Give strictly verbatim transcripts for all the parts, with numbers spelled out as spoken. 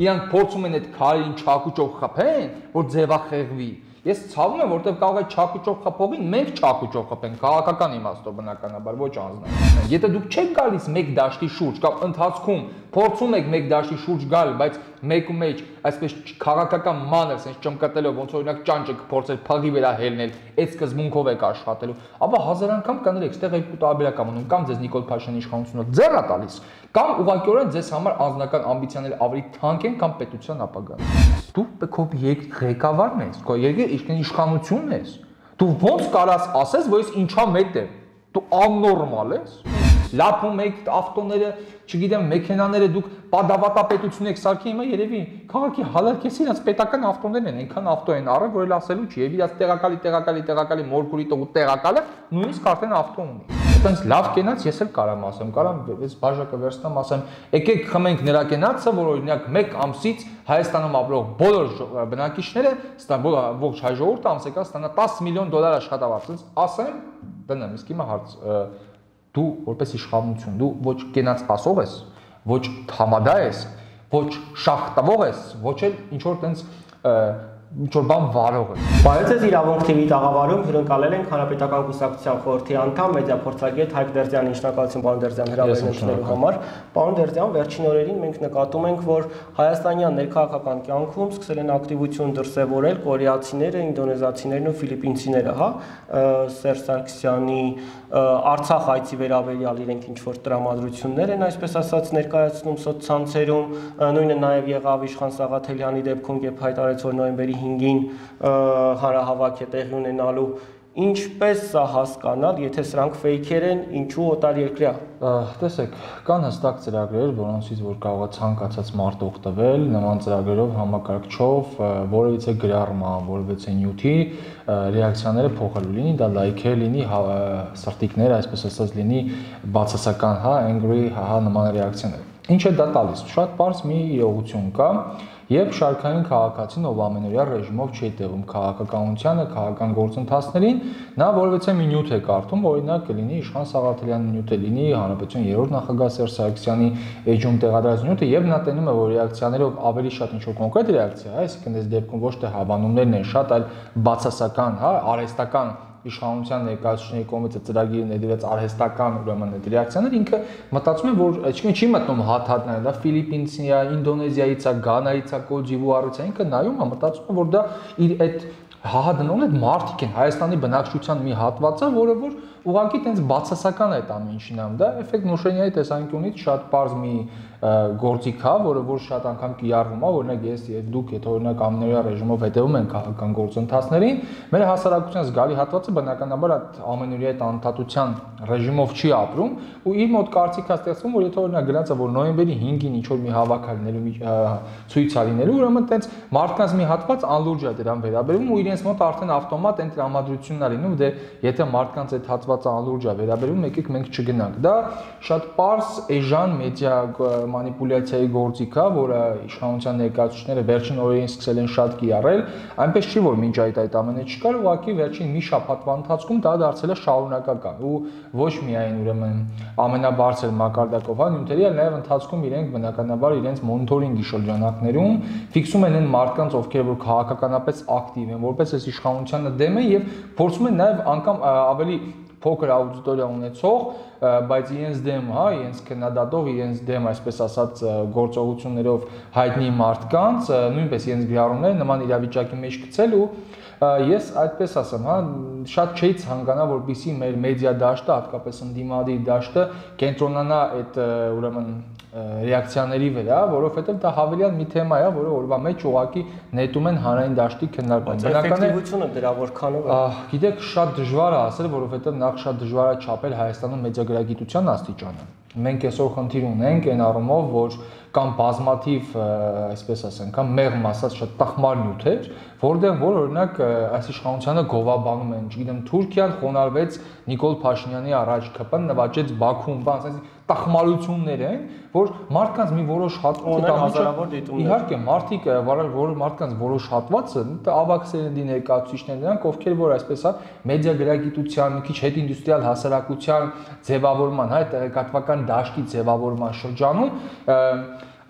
իրանք փորձում են այդ քարին չակուճով խփեն, որ ձևախեղվի։ Ես ցավում եմ, որտեղ կարող է չակուճով խփողին մենք չակուճով խփենք, քաղաքական իմաստով բնականաբար, ոչ անձնական։ Եթե դուք չեք գալիս մեկ դաշտի շուրջ կամ ընթացքում փորձում եք մեկ դաշտի շուրջ գալ, բայց մեկու մեջ այսպես քաղաքական մանր, sense ճմկտելով, ոնց օրինակ ճանճը կփորձել փղի վրա հելնել, այդ սկզբունքով եք աշխատելու, ապա հազար անգամ կներեք, այստեղ երկու տարբերական ունեն, կամ ձեզ Նիկոլ Փաշինյանի իշխանությունը ձեռ է տալիս, կամ ուղղակիորեն ձեզ համար անձնական ամբիցիաները ավելի թանկ են, կամ պետության ապագան։ Դու քո ղեկավարն ես, քո երկրի իշխանությունն ես։ Դու ո՞նց կարաս ասես, որ ես ինչա մետ եմ։ Դու աննորմալ ես։ Լափում եք ավտոները, չգիտեմ, մեքենաները դուք պատավատապետություն եք սարքի, հիմա երևի քաղաքի հալարկեսի իրաց պետական ավտոներն են, այնքան ավտո են առել, որ էլ ասելու չի, եւ իրաց տեղակալի, տեղակալի, տեղակալի մորգուրի տող տեղակալը նույնիսկ արդեն ավտո ունի։ Այդպես լավ կենաց ես էլ կարամ ասեմ, կարամ այս բաժակը վերցնեմ, ասեմ, եկեք խմենք նրա կենացը, որ օրինակ մեկ ամսից Հայաստանում ապրող բոլոր բնակիչները, ողջ հայ ժողովուրդը ամսեկան ստանա տասը միլիոն դոլար աշխատավարձ, ասեմ, դնեմ, իսկ հիմա հարց դու որպես իշխանություն, դու ոչ կենաց ասող ես, ոչ համադա ես, ոչ շախ տվող ես, ոչ էլ ինչ որ տենց ինչ որ բան վարող ես։ Բարև ձեզ, Իրավունք թի վի տաղավարում հյուրընկալել ենք Հանրապետական կուսակցության խորհրդի անդամ մեդիափորձագետ Հայկ Դերձյանի, շնորհակալություն պարոն Դերձյան հրավերն ընդունելու համար։ Պարոն Դերձյան, վերջին օրերին մենք նկատում ենք, որ հայաստանյան ներքաղաքական կյանքում սկսել են ակտիվություն դրսևորել կորեացիները, ինդոնեզացիներն ու ֆիլիպինցիները, հա, Սերժ Սարգսյանի Արցախ այցի վերաբերյալ իրենք ինչ որ տրամադրություններ են, այսպես ասած, ներկայացնում սոցցանցերում, նույնը նաև եղավ Իշխան Սաղաթելյանի դեպքում, երբ հայտարարեց, որ նոյեմբերի հինգին հանրահավաք է տեղի ունենալու, ինչպես սա հասկանալ, եթե սրանք ֆեյքեր են, ինչու օտարերկրյա։ Տեսեք, կան հստակ ծրագրեր, որոնցից որ կարող է ցանկացած մարդ օգտվել, նման ծրագրերով համակարգչով որևիցե գրառման, որևիցե նյութի ռեակցիաները փոխելու լինի, դա լայքեր լինի, սրտիկներ, այսպես ասած լինի բացասական, հա, angry, հա, նման ռեակցիաներ։ Ինչ է դա տալիս։ Շատ պարզ մի իրողություն կա, Երբ շարքային քաղաքացին, ով ամենօրյա ռեժիմով չի տևում քաղաքականությանը, քաղաքական գործընթացներին, նա որևէ մի նյութ է կարդում, օրինակ կլինի Իշխան Սաղաթելյանի նյութը, լինի Հանրապետության երրորդ նախագահ Սերժ Սարգսյանի էջում տեղադրած նյութը, եւ նա տենում է, որ ռեակցիաներով ավելի շատ ինչ-որ կոնկրետ ռեակցիա, այսինքն այս դեպքում ոչ թե հավանումներն են շատ, այլ բացասական, հա, արհեստական իշխանության ներկայացուցիչների կողմից ծրագիրը ներդրած արհեստական ուրեմն այդ ռեակցիաներ ինքը մտածում է որ այսինքն չի մտնում հատ-հատները դա Ֆիլիպինցի է, Ինդոնեզիայից է, Գանայից է, Կոջիվուարից է, ինքը նայում է մտածում է որ դա իր այդ հահադնողն այդ մարդիկ են Հայաստանի բնակչության մի հատվածը, որը որ ուղղակի տենց բացասական է այդ ամեն ինչին ամ դա էֆեկտ նոշենյայի տեսանկյունից շատ པարզ մի գործիք է, որը որ շատ անգամ կիրառվում է, օրինակ ես դուք եթե օրինակ ամենօրյա ռեժիմով հետևում են քաղաքական գործընթացներին, մեր հասարակության զգալի հատվածը բնականաբար այդ ամենօրյա այդ անդադության ռեժիմով չի ապրում ու իր մոտ կարծիք է ստեղծվում, որ եթե օրինակ գնացը որ նոյեմբերի հինգին ինչ որ մի հավաք է լինելու, ցույց է լինելու, ուրեմն տենց մարդկանց մի հատված անլուրջ է դրան վերաբերվում ու իրենց մոտ արդեն ավտոմատ այն տրամադրությունն է լինում, դե եթե մարդկանց այդ հատվածը անլուրջ է վերաբերվում, եկեք մենք չգնանք։ Դա շատ པարզ էժան մեդիա մանիպուլյացիայի գործիք է, որը իշխանության ներկայացուցիչները վերջին օրերին սկսել են շատ կիրառել, այնպես չի որ մինչ այդ այդ ամենը չկար, ուղղակի վերջին մի շաբաթվա ընթացքում դա դարձել է շարունակական ու ոչ միայն ուրեմն ամենաբարձր մակարդակով, հա, նյութերի, այլ նաև ընթացքում իրենք բնականաբար իրենց մոնիթորինգի շրջանակներում ֆիքսում են այն մարդկանց, ովքեր որ քաղաքականապես ակտիվ են, որպես այս իշխանությանը դեմ են եւ փորձում են նաև անգամ ավելի փոքր աուդիտորիա ունեցող, բայց իրենց դեմ, հա, իրենց քննադատող, իրենց դեմ, այսպես ասած, գործողություններով հայտնի մարդկանց, նույնպես իրենց գրառումները նման իրավիճակի մեջ գցել ու ես այդպես ասեմ, հա, շատ չէի ցանկանա, որպեսզի մեր մեդիա դաշտը, հատկապես ընդդիմադիր դաշտը կենտրոնանա այդ ուրեմն ռեակցիաների վրա, որովհետև դա հավելյալ մի թեմա է, որը օրվա մեջ ուղղակի նետում են հանրային դաշտի քննարկման։ Էֆեկտիվությունը դրա որքանով է։ Գիտեք, շատ դժվար է ասել, որովհետև նախ շատ դժվար է չափել Հայաստանում մեդիագրագիտության աստիճանը։ Մենք այսօր խնդիր ունենք այն առումով, որ կամ բազմաթիվ, այսպես ասենք, կամ մեղմ ասած շատ տխմար նյութեր, որտեղ որ օրինակ այս իշխանությանը գովաբանում են, չգիտեմ, Թուրքիան խոնարհվեց Նիկոլ Փաշինյանի առաջ ԿՊ-ն նվաճեց Բաքուն, բան, ասես տխմարություններ են, որ մարդկանց մի որոշ հատված, իհարկե, մարդիկ, որ մարդկանց որոշ հատվածը ավագ սերնդի ներկայացուցիչներն նրանք, ովքեր որ այսպես է մեդիա գրագիտության, մի քիչ հետինդուստրիալ հասարակության ձևավորման, հա, տեղեկատվական դաշտի ձևավորման շրջանում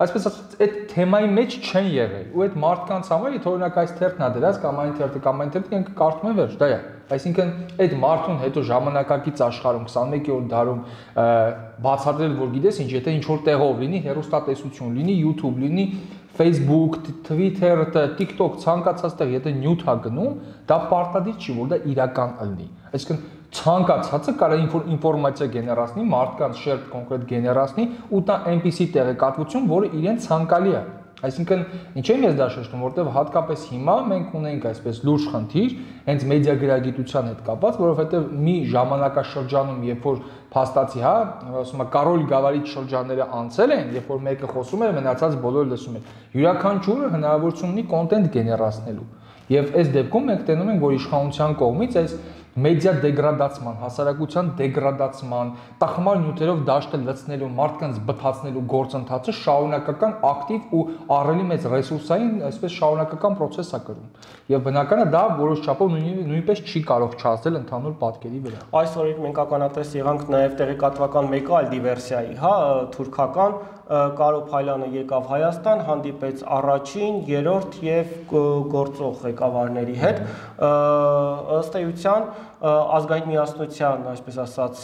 այսպես ասած այդ թեմայի մեջ չեն եղել ու այդ մարդկանց համար եթե օրինակ այս թերթն ա դրած կամ այն թերթը կամ այն թերթը ինքը կարդում են վերջ դա է այսինքն այդ մարդուն հետո ժամանակակից աշխարհում քսանմեկերորդ դարում բացատրել որ գիտես ինչ եթե ինչ որ տեղով լինի հեռուստատեսություն լինի YouTube լինի Facebook, Twitter, TikTok ցանկացած տեղ եթե նյութ ա գնում դա պարտադիր չի որ դա իրական լինի այսինքն ցանկացածը կարող է ինֆորմացիա գեներացնի, մարդկանց շերտ կոնկրետ գեներացնի ու դա այնպիսի տեղեկատվություն, որը իրեն ցանկալի է։ Այսինքն, ինչ եմ ես դա շեշտում, որտեղ հատկապես հիմա մենք ունենք այսպես լուրջ խնդիր, հենց մեդիա գրագիտության հետ կապված, որովհետև մի ժամանակաշրջանում, երբ որ փաստացի, հա, ասում եմ, Կարոլ Գավառի շրջանները անցել են, երբ որ մեկը խոսում էր, մնացած բոլորը լսում են։ Յուրաքանչյուրը հնարավորություն ունի կոնտենտ գեներացնելու։ Եվ այս դեպքում մենք տենում ենք, որ իշխանության կողմից այս մեդիա դեգրադացման, հասարակության դեգրադացման, տխմար նյութերով դաշտը լցնելու, մարդկանց բթացնելու գործընթացը շարունակական ակտիվ ու ահռելի մեծ ռեսուրսային, այսպես շարունակական process է կրում։ Եվ բնական է դա որոշ չափով նույնպես չի կարող չհասնել ընդհանուր պատկերի վրա։ Այսօր մենք ականատես եղանք նաև տեղեկատվական մեկ այլ դիվերսիայի, հա, թուրքական Կարո Փայլյանը եկավ Հայաստան, հանդիպեց առաջին, երրորդ եւ գործող ղեկավարների հետ, ըստ էության ազգային միասնության, այսպես ասած,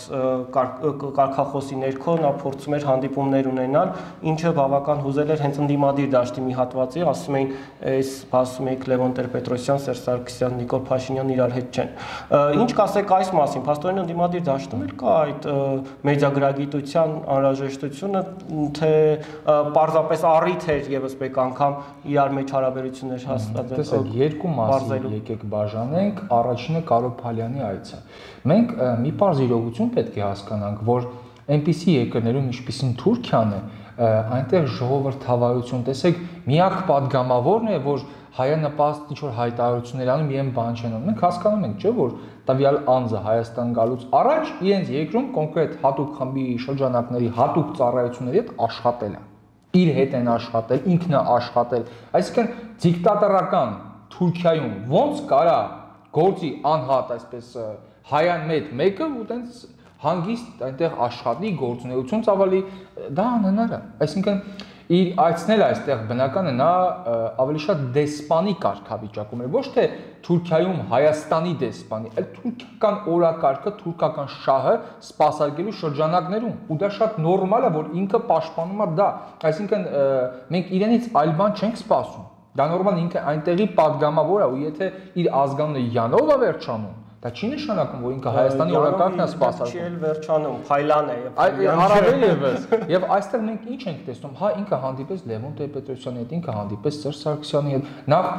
կարգախոսի ներքո նա փորձում էր հանդիպումներ ունենալ, ինչը բավական հուզել էր հենց ընդդիմադիր դաշտի մի հատվածի, ասում էին, այս ասում եք Լևոն Տեր-Պետրոսյան, Սերժ Սարգսյան, Նիկոլ Փաշինյան իրար հետ չեն։ Ինչ կասեք այս մասին, փաստորեն ընդդիմադիր դաշտում էլ կա այդ մեդիագրագիտության անհրաժեշտությունը, թե պարզապես առիթ էր եւս մեկ անգամ իրար մեջ հարաբերություններ հաստատել։ Տեսեք, երկու մասի եկեք բաժանենք, առաջինը Կարո Փայլյանի այցը։ Մենք մի պարզ իրողություն պետք է հասկանանք, որ այնպիսի երկրներում, ինչպիսին Թուրքիան է, այնտեղ ժողովրդավարություն, տեսեք, միակ падգամավորն է, որ հայանպաստ ինչ որ հայտարարություններ անում, իրեն բան չեն անում։ Մենք հասկանում ենք, չէ՞, որ տվյալ անձը Հայաստան գալուց առաջ իրենց երկրում կոնկրետ հատուկ խմբի շրջանակների հատուկ ծառայությունների հետ աշխատել է։ Իր հետ են աշխատել, ինքն է աշխատել։ Այսինքն դիկտատորական Թուրքիայում ոնց կարա գործի անհատ այսպես հայան մեծ մեկը ու տենց հանգիստ այնտեղ աշխատի գործունեություն ծավալի դա անհնար է այսինքն իր այցնել այստեղ բնական է նա ավելի շատ դեսպանի կարգավիճակում է ոչ թե Թուրքիայում Հայաստանի դեսպանի այլ թուրքական օրակարգը թուրքական շահը սպասարկելու շրջանակներում ու դա շատ նորմալ է որ ինքը պաշտպանում է դա այսինքն մենք իրենից այլ բան չենք սպասում դա նորմալ ինքը այնտեղի падգամավոր է ու եթե իր ազգանունը յանով է վերջանում դա չի նշանակում որ ինքը Հայաստանի օրակարգն է սպասարկում չի էլ վերջանում Փայլան է եւ առավել եւս եւ այստեղ մենք ինչ ենք տեսնում հա ինքը հանդիպեց Լևոն Տեր-Պետրոսյանի հետ ինքը հանդիպեց Սերժ Սարգսյանի հետ նախ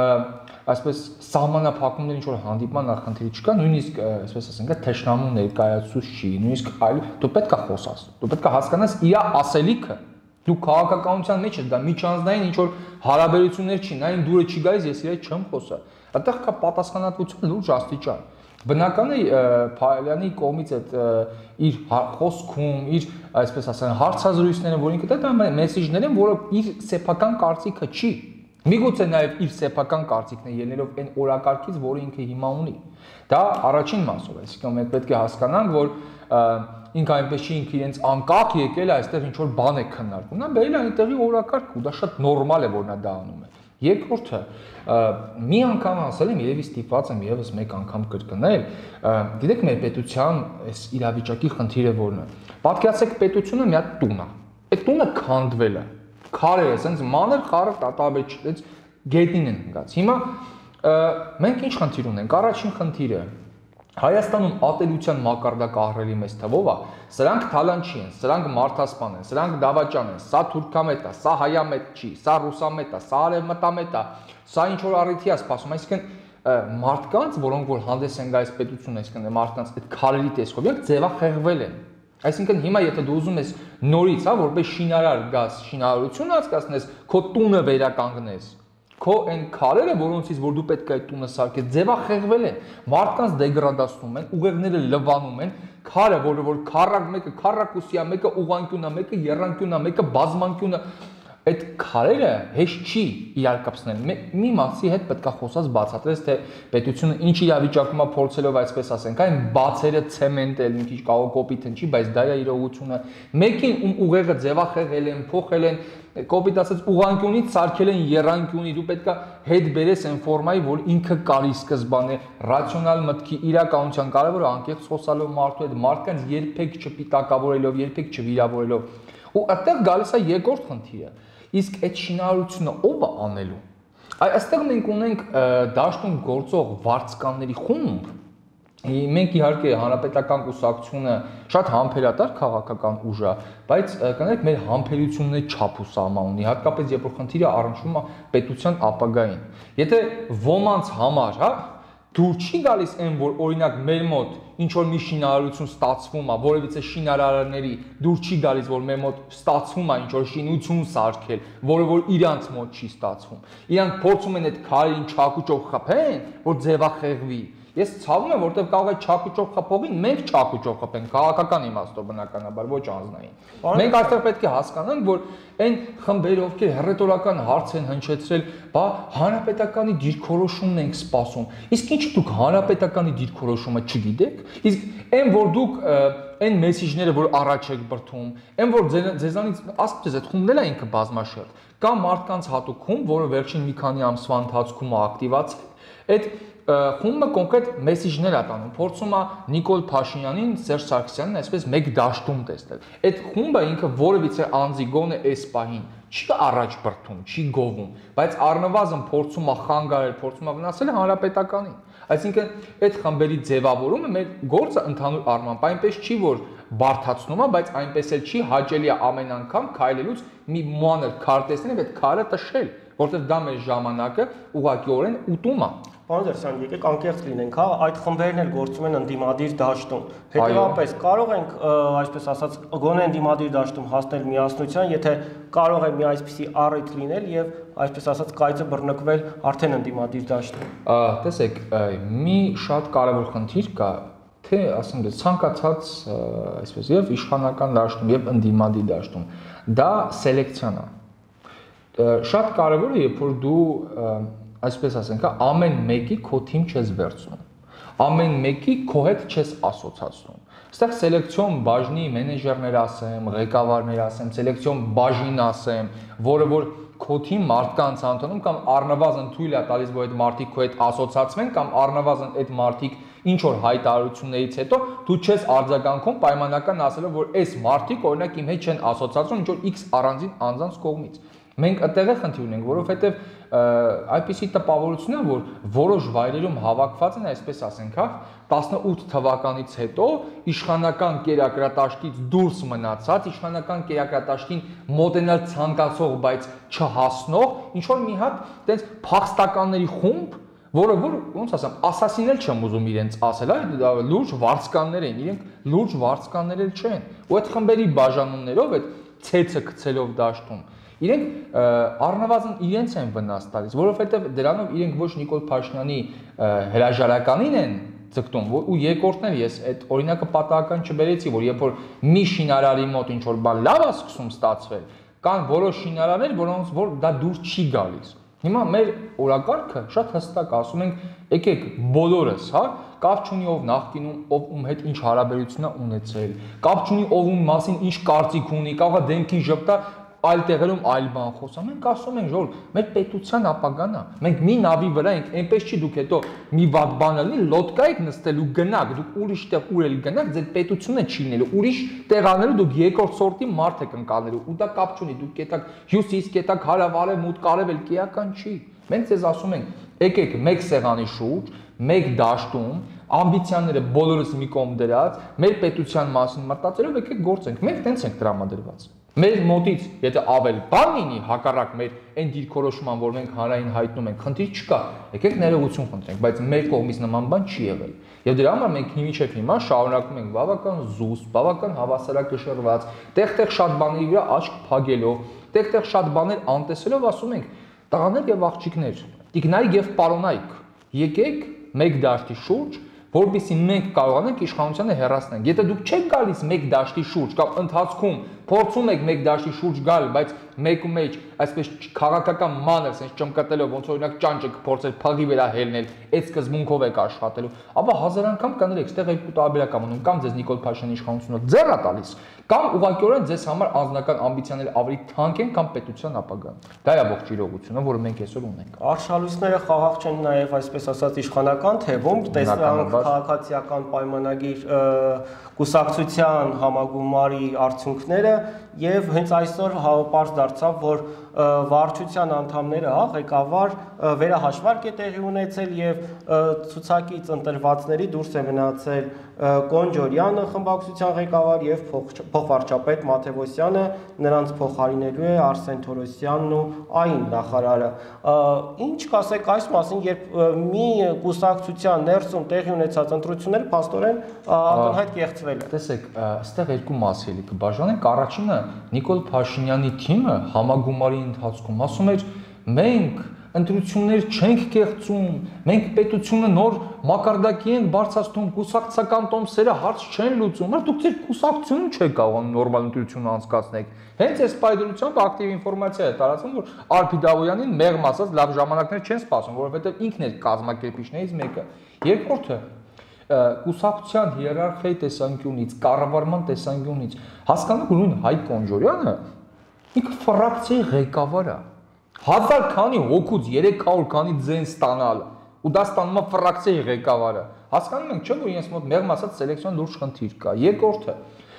այսպես սահմանափակումներ ինչ որ հանդիպման նախնդիրի չկա նույնիսկ այսպես ասենք թեշնամու ներկայացուցիչ չի նույնիսկ այլ դու պետք է խոսաս դու պետք է հասկանաս իր ասելիքը դու քաղաքականության մեջ ես դա միջանձնային ինչ որ հարաբերություններ չի նա ին դուրը չի գալիս ես իր հետ չեմ խոսա այդտեղ կա պատասխանատվություն լուրջ աստիճան բնական է Փայլյանի կողմից այդ իր խոսքում իր այսպես ասած հարցազրույցները որ ինքը դա մեսեջներ են որը իր սեփական կարծիքը չի միգուցե նաև իր սեփական կարծիքն է ելնելով այն օրակարգից որը ինքը հիմա ունի դա առաջին մասով է այսինքն մենք պետք է հասկանանք որ ինքը այնպես չի ինքը իրենց անկախ եկել այստեղ ինչ որ բան է քննարկում նա բերել է այնտեղի օրակարգ ու դա շատ նորմալ է որ նա դա անում է երկրորդը մի անգամ ասել եմ երևի ստիպված եմ եւս մեկ անգամ կրկնել գիտեք մեր պետության այս իրավիճակի խնդիրը որն է պատկերացեք պետությունը մի հատ տուն է այդ տունը քանդվել է քարեր է sense մանր խարը տատաբեջ այց գետին են գած հիմա մենք ինչ խնդիր ունենք առաջին խնդիրը Հայաստանում ատելության մակարդակը ահռելի մեծ թվով է, սրանք թալանչի են, սրանք մարդասպան են, սրանք դավաճան են, սա թուրքամետ է, սա հայամետ չի, սա ռուսամետ է, սա արևմտամետ է, սա ինչ որ առիթի է սպասում, այսինքն մարդկանց, որոնք որ հանդես են գալիս պետություն, այսինքն մարդկանց այդ քարերի տեսքով, իրենք ձևախեղվել են։ Այսինքն հիմա եթե դու ուզում ես նորից, հա, որպես շինարար գաս, շինարարություն հասկացնես, քո տունը վերականգնես Քո այն քարերը, որոնցից որ դու պետք է այդ տունը սարքես, ձևախեղվել են, մարդկանց դեգրադացնում են, ուղեղները լվանում են, քարը, որը որ քարակ մեկը քարակուսիա, մեկը ուղանկյունա, մեկը երանկյունա, մեկը բազմանկյունա, այդ քարերը հեշտ չի իրար կապցնել։ Մի մասի հետ պետք է խոսած բացատրես, թե պետությունը ինչ իրավիճակում է փորձելով այսպես ասենք, այն բացերը ցեմենտել, մի քիչ կարող կոպիտ հնչի, բայց դա է իրողությունը։ Մեկին ում ուղեղը ձևախեղել են, փոխել են, կոպիտ ասած ուղանկյունից սարքել են եռանկյունի, դու պետք է հետ բերես այն ֆորմայի, որ ինքը կարի սկզբանե ռացիոնալ մտքի իրականության կարևորը անկեղծ խոսալով մարդու հետ, մարդկանց երբեք չպիտակավորելով, երբեք չվիրավորելով։ Ու այդտեղ գալիս է երկրորդ խնդիրը։ Իսկ այդ շինարարությունը ով է անելու։ Այստեղ մենք ունենք դաշտում գործող վարձկանների խումբ։ Մենք իհարկե հանրապետական կուսակցությունը շատ համբերատար քաղաքական ուժ է, բայց կներեք մեր համբերությունն չափ ու սահման ունի, հատկապես երբ որ խնդիրը առնչվում է պետության ապագային։ Եթե ոմանց համար, հա, դուր չի գալիս այն, որ օրինակ մեր մոտ ինչ որ մի շինարարություն ստացվում է, որևիցե շինարարների դուր չի գալիս, որ մեր մոտ ստացվում է ինչ որ շինություն սարքել, որը որ իրանց մոտ չի ստացվում։ Իրանք փորձում են այդ քարերին չակուճով խփեն, որ ձևախեղվի։ Ես ցավում եմ, որտեղ կարող է չակուճով խփողին, մենք չակուճով խփենք, քաղաքական իմաստով բնականաբար, ոչ անձնային։ Մենք այստեղ պետք է հասկանանք, որ այն խմբերը, ովքեր հռետորական հարց են հնչեցրել, բա հանրապետականի դիրքորոշումն ենք սպասում։ Իսկ ինչ դուք հանրապետականի դիրքորոշումը չգիտեք։ Իսկ այն որ դուք այն մեսիջները, որ առաջ եք բրթում, այն որ ձեզանից ասած այդ խումբն էլ է ինքը բազմաշերտ, կա մարդկանց հատուկ խումբ, որը վերջին մի քանի ամսվա ընթացքում է ակտիվացել, այդ խումբը կոնկրետ մեսիջներ է տանում, փորձում է Նիկոլ Փաշինյանին, Սերժ Սարգսյանին այսպես մեկ դաշտում տեսնել։ Այդ խումբը ինքը որևիցե անձի գոնե էս պահին չի առաջ բրթում, չի գովում, բայց առնվազն փորձում է խանգարել, փորձում է վնասել հանրապետականին։ Այսինքն այդ խմբերի ձևավորումը մեր գործը ընդհանուր առմամբ այնպես չի, որ բարթացնում է, բայց այնպես էլ չի հաճելի է ամեն անգամ քայլելուց մի մանր քար տեսնել, այդ քարը տշել, որտեղ դա մեր ժամանակը ուղղակիորեն ուտում է։ Պարոն Դերսյան, եկեք անկեղծ լինենք, հա, այդ խմբերն էլ գործում են ընդդիմադիր դաշտում։ Հետևաբար կարող ենք, այսպես ասած, գոնե ընդդիմադիր դաշտում հասնել միասնության, եթե կարող է մի այսպիսի առիթ լինել եւ այսպես ասած կայծը բռնկվել արդեն ընդդիմադիր դաշտում։ Տեսեք, մի շատ կարևոր խնդիր կա, թե ասեմ դե ցանկացած այսպես եւ իշխանական դաշտում եւ ընդդիմադիր դաշտում դա սելեկցիան է։ Շատ կարևոր է, երբ որ դու այսպես ասենք, ամեն մեկի քո թիմ չես վերցնում, ամեն մեկի քո հետ չես ասոցացնում։ Այստեղ սելեկցիոն բաժնի մենեջերներ ասեմ, ղեկավարներ ասեմ, սելեկցիոն բաժին ասեմ, որը որ քո թիմ մարդկանց անդոնում կամ առնվազն թույլ է տալիս, որ այդ մարդիկ քո հետ ասոցացվեն կամ առնվազն այդ մարդիկ ինչ որ հայտարարություններից հետո դու չես արձագանքում պայմանական ասելով, որ այս մարդիկ օրինակ իմ հետ չեն ասոցացվում ինչ որ X առանձին անձանց կողմից։ Մենք այդտեղ է խնդիր ունենք, որովհետև այդպիսի տպավորություն է, որ որոշ վայրերում հավաքված են, այսպես ասենք, հա, տասնութ թվականից հետո իշխանական կերակրատաշտից դուրս մնացած, իշխանական կերակրատաշտին մոտենալ ցանկացող, բայց չհասնող, ինչ որ մի հատ այդպես փախստականների խումբ, որը որ ոնց ասեմ, ասասինել չեմ ուզում իրենց ասել, այ լուրջ վարձկաններ են, իրենք լուրջ վարձկաններ էլ չեն։ Ու այդ խմբերի բաժանումներով, այդ ցեցը գցելով դաշտում իրենք առնվազն իրենց են վնաս տալիս, որովհետև դրանով իրենք ոչ Նիկոլ Փաշինյանի հրաժարականին են ձգտում, ու երկրորդն էլ ես այդ օրինակը պատահական չբերեցի, որ երբ որ մի շինարարի մոտ ինչ որ բան լավ է սկսում ստացվել, կան որոշ շինարարներ, որոնց որ դա դուր չի գալիս։ Հիմա մեր օրակարգը շատ հստակ ասում ենք, եկեք բոլորս, հա, կապ չունի ով նախկինում, ով ում հետ ինչ հարաբերություն է ունեցել, կապ չունի ով ում մասին ինչ կարծիք ունի, կարող է դեմքին ժպտա այլ տեղերում այլ բան խոսա։ Մենք ասում ենք, որ մեր պետության ապագան է։ Մենք մի նավի վրա ենք, այնպես չի դուք հետո մի վատ բան ալի, լոդկա եք նստել ու գնաք, դուք ուրիշ տեղ ուր էլ գնաք, ձեր պետությունը չի լինելու, ուրիշ տեղ անելու դուք երկրորդ սորտի մարդ եք ընկալելու, ու դա կապ չունի, դուք կետակ հյուսիս, կետակ հարավ, արև, մուտք, արևել, կիական չի։ Մենք ձեզ ասում ենք, եկեք մեկ սեղանի շուրջ, մեկ դաշտում, ամբիցիաները բոլորս մի կողմ դրած, մեր պետության մասին մտածելով եկեք գործենք։ Մենք տենց ենք տրամադրված։ Մեր մոտից, եթե ավել բան լինի, հակառակ մեր այն դիրքորոշման, որ մենք հանրային հայտնում ենք, խնդիր չկա, եկեք ներողություն խնդրենք, բայց մեր կողմից նման բան չի եղել։ Եվ դրա համար մենք հիմիչև հիմա շարունակում ենք բավական զուսպ, բավական հավասարակշռված, տեղ-տեղ շատ բաների վրա աչք փակելով, տեղ-տեղ շատ բաներ անտեսելով ասում ենք, տղաներ եւ աղջիկներ, տիկնայք եւ պարոնայք, եկեք մեկ դաշտի շուրջ, որպեսզի մենք կարողանանք իշխանությանը հեռացնել։ Եթե դուք չեք գալիս մեկ դաշտի շուրջ կամ ընթացքում փորձում եք մեկ դաշտի շուրջ գալ, բայց մեկու մեջ այսպես քաղաքական մանր, sense ճմկատելով, ոնց օրինակ ճանճը կփորձել փաղի վրա հելնել, այդ սկզբունքով եք աշխատելու, ապա հազար անգամ կներեք, այստեղ երկու տարբերակ անում, կամ ձեզ Նիկոլ Փաշինյանի իշխանությունը ձեռ է տալիս, կամ ուղղակիորեն ձեզ համար անձնական ամբիցիաները ավելի թանկ են, կամ պետության ապագան։ Դա է ողջ իրողությունը, որը մենք այսօր ունենք։ Արշալույսները խաղաղ չեն նաև այսպես ասած իշխանական թևում, տեսանք քաղաքացիական պայմանագիր կուսակցության համագումարի արդյունքները եւ հենց այսօր պարզ դարձավ, որ վարչության անդամները, հա, ղեկավար վերահաշվարկ է տեղի ունեցել եւ ցուցակից ընտրվածների դուրս է մնացել Կոնջորյանը, խմբակցության ղեկավար եւ փոխվարչապետ Մաթեւոսյանը, նրանց փոխարինելու է Արսեն Թորոսյանն ու այն նախարարը։ Ինչ կասեք այս մասին, երբ մի կուսակցության ներսում տեղի ունեցած ընտրությունները փաստորեն ակնհայտ կեղծվել է։ Տեսեք, այստեղ երկու մաս էլի կբաժանենք։ Առաջինը Նիկոլ Փաշինյանի թիմը համագումարի ընթացքում ասում էր, մենք ընտրություններ չենք կեղծում, մենք պետությունը նոր մակարդակի ենք բարձրացնում, կուսակցական տոմսերը հարց չեն լուծում, բայց դուք ձեր կուսակցությունում չեք կարողանում նորմալ ընտրություն անցկացնել։ Հենց այս պայդրությամբ ակտիվ ինֆորմացիա է տարածվում, որ Արփի Դավոյանին մեղմ ասած լավ ժամանակներ չեն սպասում, որովհետև ինքն էր կազմակերպիչներից մեկը։ Երկրորդը կուսակցության հիերարխիայի տեսանկյունից, կառավարման տեսանկյունից հասկանալի նույն Հայկ Կոնջորյանը ինքը ֆրակցիայի ղեկավար է։ Հազար քանի հոգուց երեք հարյուր քանի ձեն ստանալ ու դա ստանում է ֆրակցիայի ղեկավարը։ Հասկանում ենք, չէ՞ որ ինձ մոտ մեղմ ասած սելեկցիոն լուրջ խնդիր կա։ Երկրորդը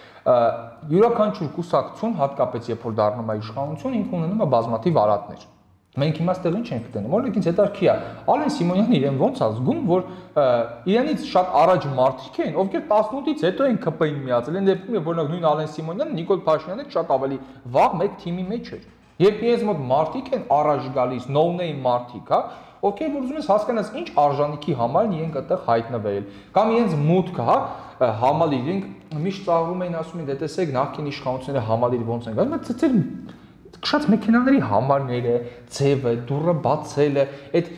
յուրաքանչյուր կուսակցություն, հատկապես երբ որ դառնում է իշխանություն, ինքը ունենում է բազմաթիվ արատներ։ Մենք հիմա ստեղ ինչ ենք գտնում։ Օրինակ ինձ հետաքրքիր է, Ալեն Սիմոնյանը իրեն ոնց է զգում, որ իրանից շատ առաջ մարդիկ են, ովքեր տասնութից հետո են ԿՊ-ին միացել։ Այն դեպքում, երբ օրինակ նույն Ալեն Սիմոնյանը Նիկոլ Փաշինյանը շատ ավելի վաղ մեկ թիմի մեջ էր։ Երբ իրենց մոտ մարդիկ են առաջ գալիս, no-name մարդիկ, հա, ովքեր որ ուզում ես հասկանաս ինչ արժանիքի համար իրենք այդտեղ հայտնվել, կամ իրենց մուտքը, հա, համալիր, իրենք միշտ ծաղրում էին, ասում են, դե տեսեք, նախկին իշխանությունները համալիր ոնց են գալիս, բայց ծեր քշած մեքենաների համարները, ձևը, դուռը բացելը, այդ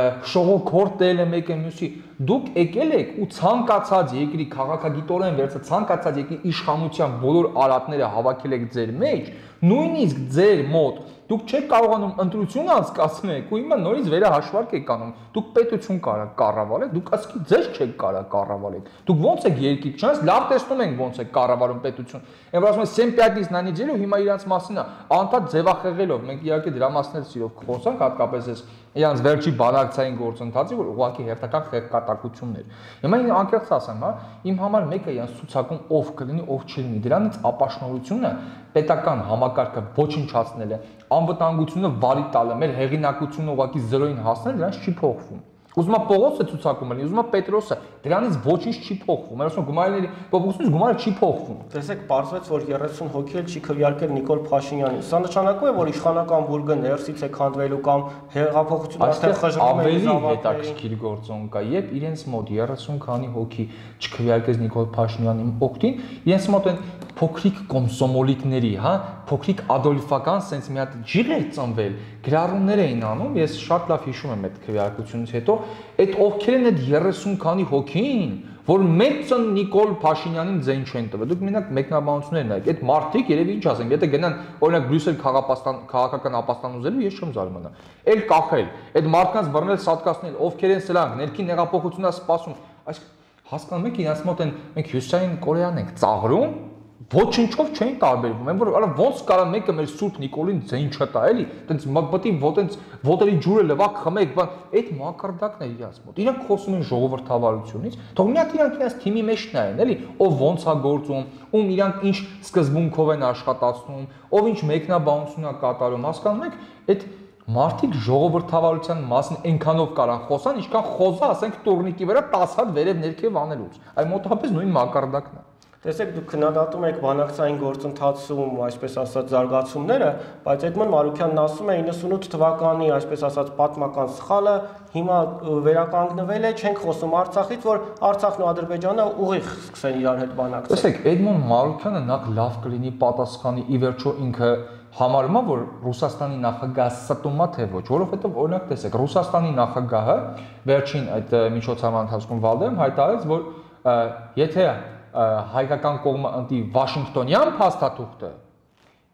շողոքորտելը մեկը մյուսի, դուք եկել եք ու ցանկացած երկրի քաղաքագիտորեն վերցը ցանկացած երկրի իշխանության բոլոր արատները հավաքել եք ձեր մեջ, նույնիսկ ձեր մոտ դուք չեք կարողանում ընտրություն անցկացնել ու հիմա նորից վերահաշվարկ եք անում, դուք պետություն կարա կառավարեք, դուք ասկի ձեզ չեք կարա կառավարեք, դուք ոնց եք երկիր, չնայած լավ տեսնում ենք ոնց եք կառավարում պետություն, այն որ ասում են Սեմպիադից նանիջելով հիմա իրանց մասին է, անդադ ձևախեղելով, մենք իհարկե դրա մասներ սիրով կխոսանք, հատկապես այս իրանց վերջի բանակցային գործընթացի, որ ուղղակի հերթական խեղկատակություններ։ Հիմա ինձ անկեղծ ասեմ, հա, իմ համար մեկը իրանց ցուցակում ով կլինի, ով չլինի, դրանից ապաշնորհությունը պետական համակարգը ոչնչացնել է, անվտանգությունը վարի տալը, մեր հեղինակությունը ուղղակի զրոյին հասնել, դրանից չի փոխվում։ Ուզում է Պողոսը ցուցակում լինի, ուզում է Պետրոսը, դրանից ոչինչ չի փոխվում։ Մեր ասում գումարների փոփոխությունից գումարը չի փոխվում։ Տեսեք, պարզվեց, որ երեսուն հոգի էլ չի քվեարկել Նիկոլ Փաշինյանին։ Սա նշանակում է, որ իշխանական բուրգը ներսից է քանդվելու կամ հեղափոխությունը այստեղ խժռում է ավելի հետաքրքիր գործոն կա, երբ իրենց մոտ երեսուն քանի հոգի չքվեարկեց Նիկոլ Փաշինյանի օգտին, իրենց մոտ են փոքրիկ կոմսոմոլիկների, հա, փոքրիկ ադոլֆական sense մի հատ ջիղ էր ծնվել, գրառումներ էին անում, ես շատ լավ հիշում եմ այդ քվեարկությունից հետո, այդ ովքեր են այդ երեսուն քանի հոգին, որ մեծ Նիկոլ Փաշինյանին ձայն չեն տվել։ Դուք մենակ մեկնաբանություններ նայեք, այդ մարդիկ երևի ինչ ասեն, եթե գնան օրինակ Բրյուսել քաղաքական ապաստան ուզելու, ես չեմ զարմանա։ Էլ կախել, այդ մարդկանց բռնել, սատկացնել, ովքեր են սրանք, ներքին հեղափոխությունն է սպասում, այսինքն հասկանում եք, իրաց մոտ են մենք Հյուսիսային Կորեան ենք ծաղրում, ոչնչով չէին տարբերվում, այն որ արա ոնց կարա մեկը մեր Սուրբ Նիկոլին ձայն չտա, էլի, տենց մտի ոտենց ոտերի ջուրը լվակ խմեք, բան, այդ մակարդակն է իրաց մոտ։ Իրանք խոսում են ժողովրդավարությունից, թող մի հատ իրանք իրաց թիմի մեջ նայեն, էլի, ով ոնց է գործում, ում իրանք ինչ սկզբունքով են աշխատացնում, ով ինչ մեկնաբանություն է կատարում, հասկանում եք, այդ մարդիկ ժողովրդավարության մասին այնքանով կարան խոսան, ինչքան խոզա, ասենք տուրնիկի վրա տասը հատ վերև ներքև անելուց։ Այ մոտավորապես նույն մակարդակն է։ Տեսեք, դուք քննադատում եք բանակցային գործընթացում, այսպես ասած, զարգացումները, բայց Էդմոն Մարուքյանն ասում է իննսունութ թվականի, այսպես ասած, պատմական սխալը հիմա վերականգնվել է, չենք խոսում Արցախից, որ Արցախն ու Ադրբեջանը ուղիղ սկսեն իրար հետ բանակցել։ Տեսեք, Էդմոն Մարուքյանը նախ լավ կլինի պատասխանի ի վերջո ինքը համարում է, որ Ռուսաստանի նախագահը ստում է թե ոչ, որովհետև օրինակ տեսեք, Ռուսաստանի նախագահը վերջին այդ միջոցառման ընթացքում Վալդերում հայտարարեց, որ եթե հայկական կողմը ընտրի Վաշինգտոնյան փաստաթուղթը,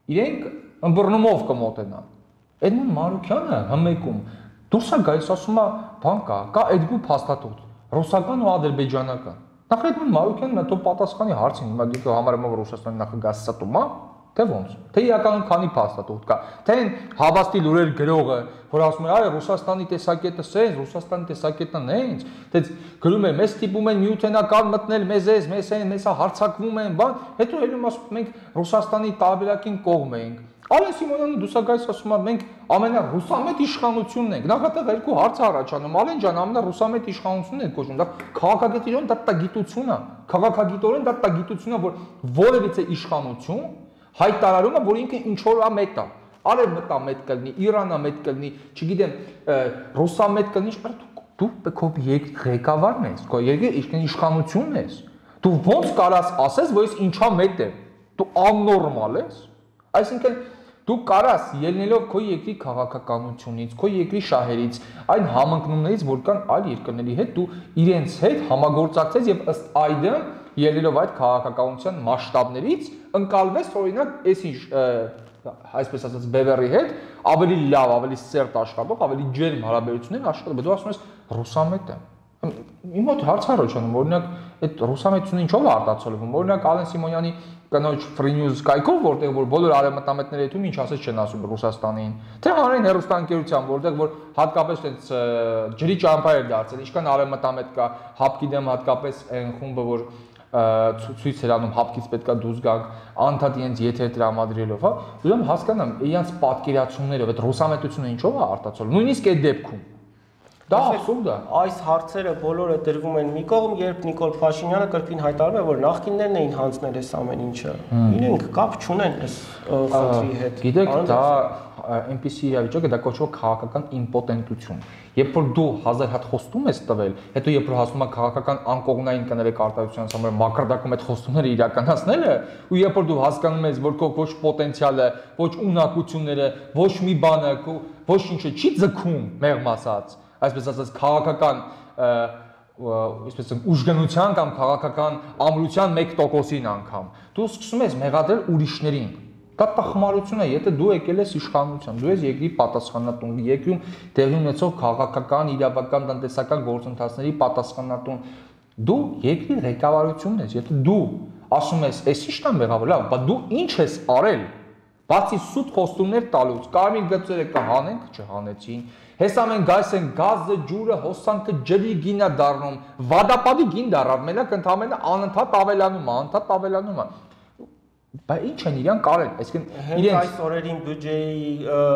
իրենք ըմբռնումով կմոտենան։ Էդմոն Մարուկյանը հմեկում դուրս է գալիս ասում է, բան կա, կա այդ գու փաստաթուղթ, ռուսական ու ադրբեջանական։ Նախ Էդմոն Մարուկյանը մտո պատասխանի հարցին, հիմա դուք համարում եք Ռուսաստանի նախագահ ստում է, թե ոնց։ Թե իրականում քանի փաստաթուղթ կա։ Թե այն հավաստի լուրեր գրողը, որ ասում է, այ Ռուսաստանի տեսակետը սենց, Ռուսաստանի տեսակետը նենց, թե գրում է, մեզ տիպում են միութենական մտնել մեզ էս, մեզ են, մեզա հարցակվում են, բան, հետո ելում ասում մենք Ռուսաստանի տարբերակին կողմ ենք։ Ալեն Սիմոնյանը դուսագայից ասում է, մենք ամենառուսամետ իշխանությունն ենք։ Նախ այդտեղ երկու հարց է առաջանում։ Ալեն ջան, ամենառուսամետ իշխանությունն ենք կոչում։ Դա քաղաքագիտորեն դա տագիտություն է։ Քաղաքագիտորեն դա տագիտություն է, որ որևիցե իշխանություն հայտարարում է, որ ինքը ինչ որ է մետ է։ Արևմտա մետ կլինի, Իրանա մետ կլինի, չգիտեմ, Ռուսա մետ կլինի, դու քո երկրի ղեկավարն ես, քո երկրի իշխանությունն ես։ Դու ո՞նց կարաս ասես, որ ես ինչա մետ եմ։ Դու աննորմալ ես։ Այսինքն դու կարաս ելնելով քո երկրի քաղաքականությունից, քո երկրի շահերից, այն համընկնումներից, որ կան այլ երկրների հետ, դու իրենց հետ համագործակցես եւ ըստ այդմ ելնելով այդ քաղաքականության մասշտաբներից ընկալվես օրինակ այս ինչ այսպես ասած Բևերի հետ ավելի լավ, ավելի սերտ աշխատող, ավելի ջերմ հարաբերություններ աշխատող, բայց դու ասում ես ռուսամետ է։ Իմ մոտ հարց առաջանում, օրինակ այդ ռուսամետությունը ինչով է արտացոլվում, օրինակ Ալեն Սիմոնյանի կնոջ Free News կայքով, որտեղ որ բոլոր արևմտամետները հետում ինչ ասես չեն ասում Ռուսաստանին, թե հանրային հեռուստաընկերության, որտեղ որ հատկապես այդպես ջրի ճամփա էր դարձել, ինչքան արևմտամետ կա, հապկի դեմ հատկապես այն խումբը, որ ցույց էր անում հապկից պետքա դուրս գանք, անդադ իրենց եթեր տրամադրելով, հա, ուզում հասկանամ, իրենց պատկերացումներով այդ ռուսամետությունը ինչով է արտացոլվում, նույնիսկ այդ դեպքում։ Դա абսուրդ է։ Այս հարցերը բոլորը դրվում են մի կողմ, երբ Նիկոլ Փաշինյանը կրկին հայտարարում է, որ նախկիններն էին հանձնել այս ամեն ինչը։ Իրենք կապ չունեն այս խնդրի հետ։ Գիտեք, դա այնպիսի իրավիճակ է, դա կոչվում է քաղաքական իմպոտենտություն։ Երբ որ դու հազար հատ խոստում ես տվել, հետո երբ որ հասնում է քաղաքական անկողնային կներեք արտադրության համար մակարդակում այդ խոստումները իրականացնելը, ու երբ որ դու հասկանում ես, որ քո ոչ պոտենցիալը, ոչ ունակությունները, ոչ մի բանը, ոչ ինչը չի ձգում, մեղմ ասած, այսպես ասած քաղաքական այսպես ասեմ ուժգնության կամ քաղաքական ամրության մեկ տոկոսին անգամ դու սկսում ես մեղադրել ուրիշներին։ Դա տխմարություն է, եթե դու եկել ես իշխանության, դու ես երկրի պատասխանատուն, երկրում տեղի ունեցող քաղաքական, իրավական, տնտեսական գործընթացների պատասխանատուն։ Դու երկրի ղեկավարությունն ես, եթե դու ասում ես, «Էս ի՞նչն է մեղավոր», լավ, բայց դու ինչ ես արել։ Բացի սուտ խոստումներ տալուց, կարմիր գծերը կհանենք, չհանեցին։ Հեսա մենք գայս են գազը, ջուրը, հոսանքը ջրի գինա դառնում, վադապադի գին դառավ, մենակ ընդհանրապես անընդհատ ավելանում է, անընդհատ ավելանում է։ Բայց ինչ են իրանք արել, այսինքն իրենց այս օրերին բյուջեի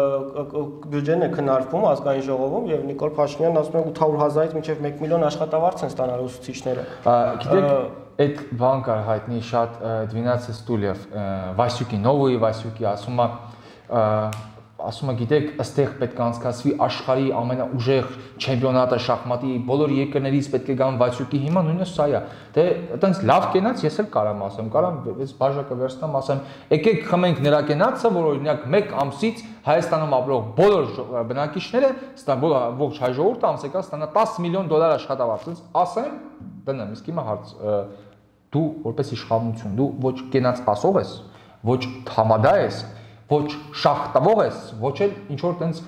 բյուջեն է քննարկվում ազգային ժողովում եւ Նիկոլ Փաշինյանն ասում է ութ հարյուր հազարից մինչեւ մեկ միլիոն աշխատավարձ են ստանալ ուսուցիչները։ Գիտեք, այդ բան կար հայտնի շատ двенадцать стульев, Վասյուկի, Նովոյի Վասյուկի ասում է ասում է գիտեք, ըստեղ պետք է անցկացվի աշխարհի ամենաուժեղ չեմպիոնատը շախմատի, բոլոր երկրներից պետք է գան Վասյուկի, հիմա նույնը սա է։ Դե այտենց լավ կենաց ես էլ կարամ ասեմ, կարամ այս բաժակը վերցնեմ, ասեմ, եկեք խմենք նրա կենացը, որ օրինակ մեկ ամսից Հայաստանում ապրող բոլոր բնակիչները, ողջ հայ ժողովուրդը ամսեկան ստանա տասը միլիոն դոլար աշխատավարձ։ Ասեմ, դնեմ, իսկ հիմա հարց, դու որպես իշխանություն, դու ոչ կենաց ասող ես, ոչ համադա ես, ոչ շախ տվող ես, ոչ էլ ինչ որ տենց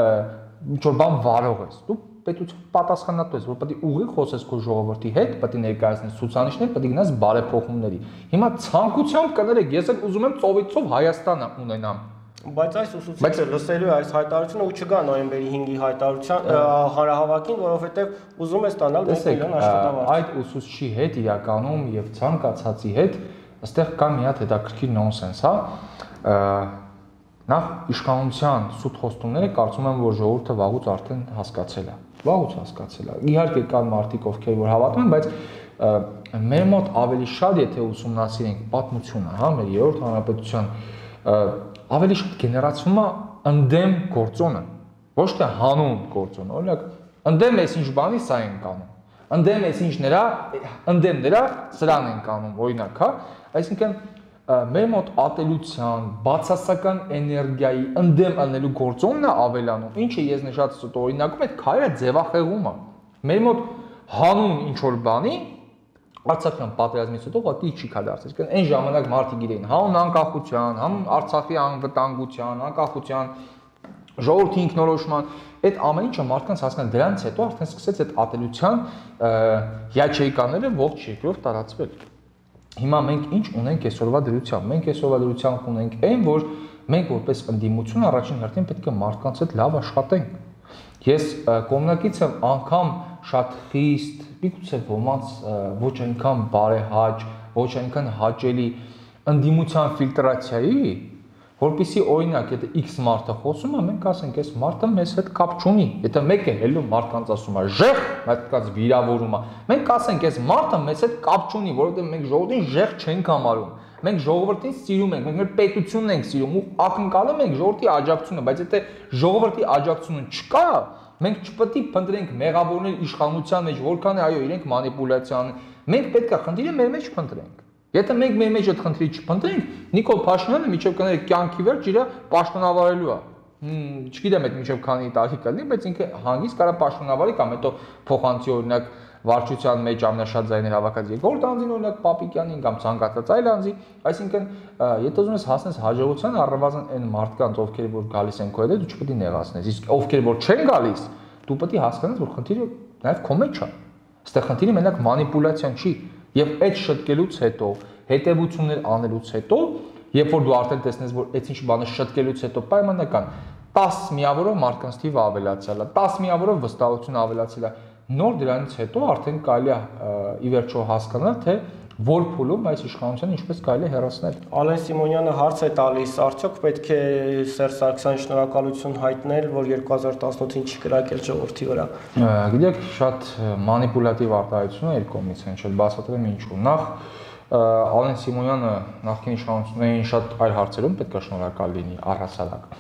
ինչ որ բան վարող ես։ Դու պետություն պատասխանատու ես, որ պետք է ուղիղ խոսես քո ժողովրդի հետ, պետք է ներկայացնես ցուցանիշներ, պետք է գնաս բարեփոխումների։ Հիմա ցանկությամբ կներեք, ես էլ ուզում եմ ծովիցով Հայաստանը ունենամ։ Բայց այս ուսուցիչը լսելու է այս հայտարարությունը ու չգա նոյեմբերի հինգի հայտարարության հանրահավաքին, որովհետև ուզում է ստանալ մեկ միլիոն աշխատավարձ։ Այդ ուսուցչի հետ իրականում եւ ցանկացածի հետ այստեղ կա մի հատ հետաքրքիր նոնսենս, հա։ Նախ իշխանության սուտ խոստումները կարծում եմ, որ ժողովուրդը վաղուց արդեն հասկացել է։ Վաղուց հասկացել է։ Իհարկե կան մարդիկ, ովքեր որ հավատում են, բայց մեր մոտ ավելի շատ եթե ուսումնասիրենք պատմությունը, հա, մեր երրորդ հանրապետության ավելի շատ գեներացվում է ընդդեմ գործոնը, ոչ թե հանուն գործոնը։ Օրինակ, ընդդեմ էս ինչ բանի սա են կանում։ Ընդդեմ էս ինչ նրա, ընդդեմ նրա սրան են կանում, օրինակ, հա։ Այսինքն մեր մոտ ատելության, բացասական էներգիայի ընդդեմ ելնելու գործոնն է ավելանում, ինչը ես նշած օրինակում այդ քայլը ձևախեղում է։ Մեր մոտ հանուն ինչ որ բանի Արցախյան պատերազմից հետո ուղղակի չիկա դարձել։ Իսկ այն ժամանակ մարդիկ գիտեին համ անկախության, համ Արցախի անվտանգության, անկախության, ժողովրդի ինքնորոշման, այդ ամեն ինչը մարդկանց հասկանալ դրանից հետո արդեն սկսեց այդ ատելության յաչեյկաները ողջ երկրով տարածվել։ Հիմա մենք ինչ ունենք այսօրվա դրությամբ։ Մենք այսօրվա դրությամբ ունենք այն, որ մենք որպես ընդդիմություն առաջին հերթին պետք է մարդկանց հետ լավ աշխատենք։ Ես կողմնակից եմ անգամ շատ խիստ, միգուցե ոմանց ոչ այնքան բարեհաճ, ոչ այնքան հաճելի ընդդիմության ֆիլտրացիայի, որպեսզի օրինակ, եթե X մարդը խոսում է, մենք ասենք, այս մարդը մեզ հետ կապ չունի։ Եթե մեկը հելո մարդկանց ասում է, ժեղ, մարդկանց վիրավորում է, մենք ասենք, այս մարդը մեզ հետ կապ չունի, որովհետև մենք ժողովրդին ժեղ չենք համարում։ Մենք ժողովրդին սիրում ենք, մենք մեր պետությունն ենք սիրում ու ակնկալում ենք ժողովրդի աջակցությունը, բայց եթե ժողովրդի աջակցությունը չկա, մենք չպետք է փնտրենք մեղավորներ իշխանության մեջ, որքան է այո, իրենք մանիպուլյացիան, մենք պետք է խնդիրը մեր մեջ փնտրենք։ Եթե մենք մեր մեջ այդ խնդիրը չփնտրենք, Նիկոլ Փաշինյանը միջև կները կյանքի վերջ իր պաշտոնավարելու է։ Չգիտեմ այդ միջև քանի տարի կլինի, բայց ինքը հանգիստ կարա պաշտոնավարի կամ հետո փոխանցի օրինակ վարչության մեջ ամենաշատ ձայներ հավաքած երկրորդ անձին օրինակ Պապիկյանին կամ ցանկացած այլ անձի, այսինքն եթե ուզում ես հասնես հաջողության, առնվազն այն մարդկանց, ովքեր որ գալիս են քո հետ, դու չպետք է նեղացնես, իսկ ովքեր որ չեն գալիս, դու պետք է հասկանաս, որ խնդիրը նաև քո մեջ է։ Այստեղ խնդիրը մենակ մանիպուլյացիան չի, եւ այդ շտկելուց հետո, հետեւություններ անելուց հետո, երբ որ դու արդեն տեսնես, որ այդ ինչ բանը շտկելուց հետո պայմանական տասը միավորով մարդկանց թիվը ավելացել է, տասը միավորով վստահությունը ավելացել է, նոր դրանից հետո արդեն կարելի է ի վերջո հասկանալ, թե որ փուլում այս իշխանությունը ինչպես կարելի է հեռացնել։ Ալեն Սիմոնյանը հարց է տալիս, արդյոք պետք է Սերժ Սարգսյանին շնորհակալություն հայտնել, որ երկու հազար տասնութին չի կրակել ժողովրդի վրա։ Գիտեք, շատ մանիպուլատիվ արտահայտություն է իր կողմից, հենց շատ բացատրեմ ինչու։ Նախ Ալեն Սիմոնյանը նախկին իշխանություններին շատ այլ հարցերում պետք է շնորհակալ լինի առհասարակ։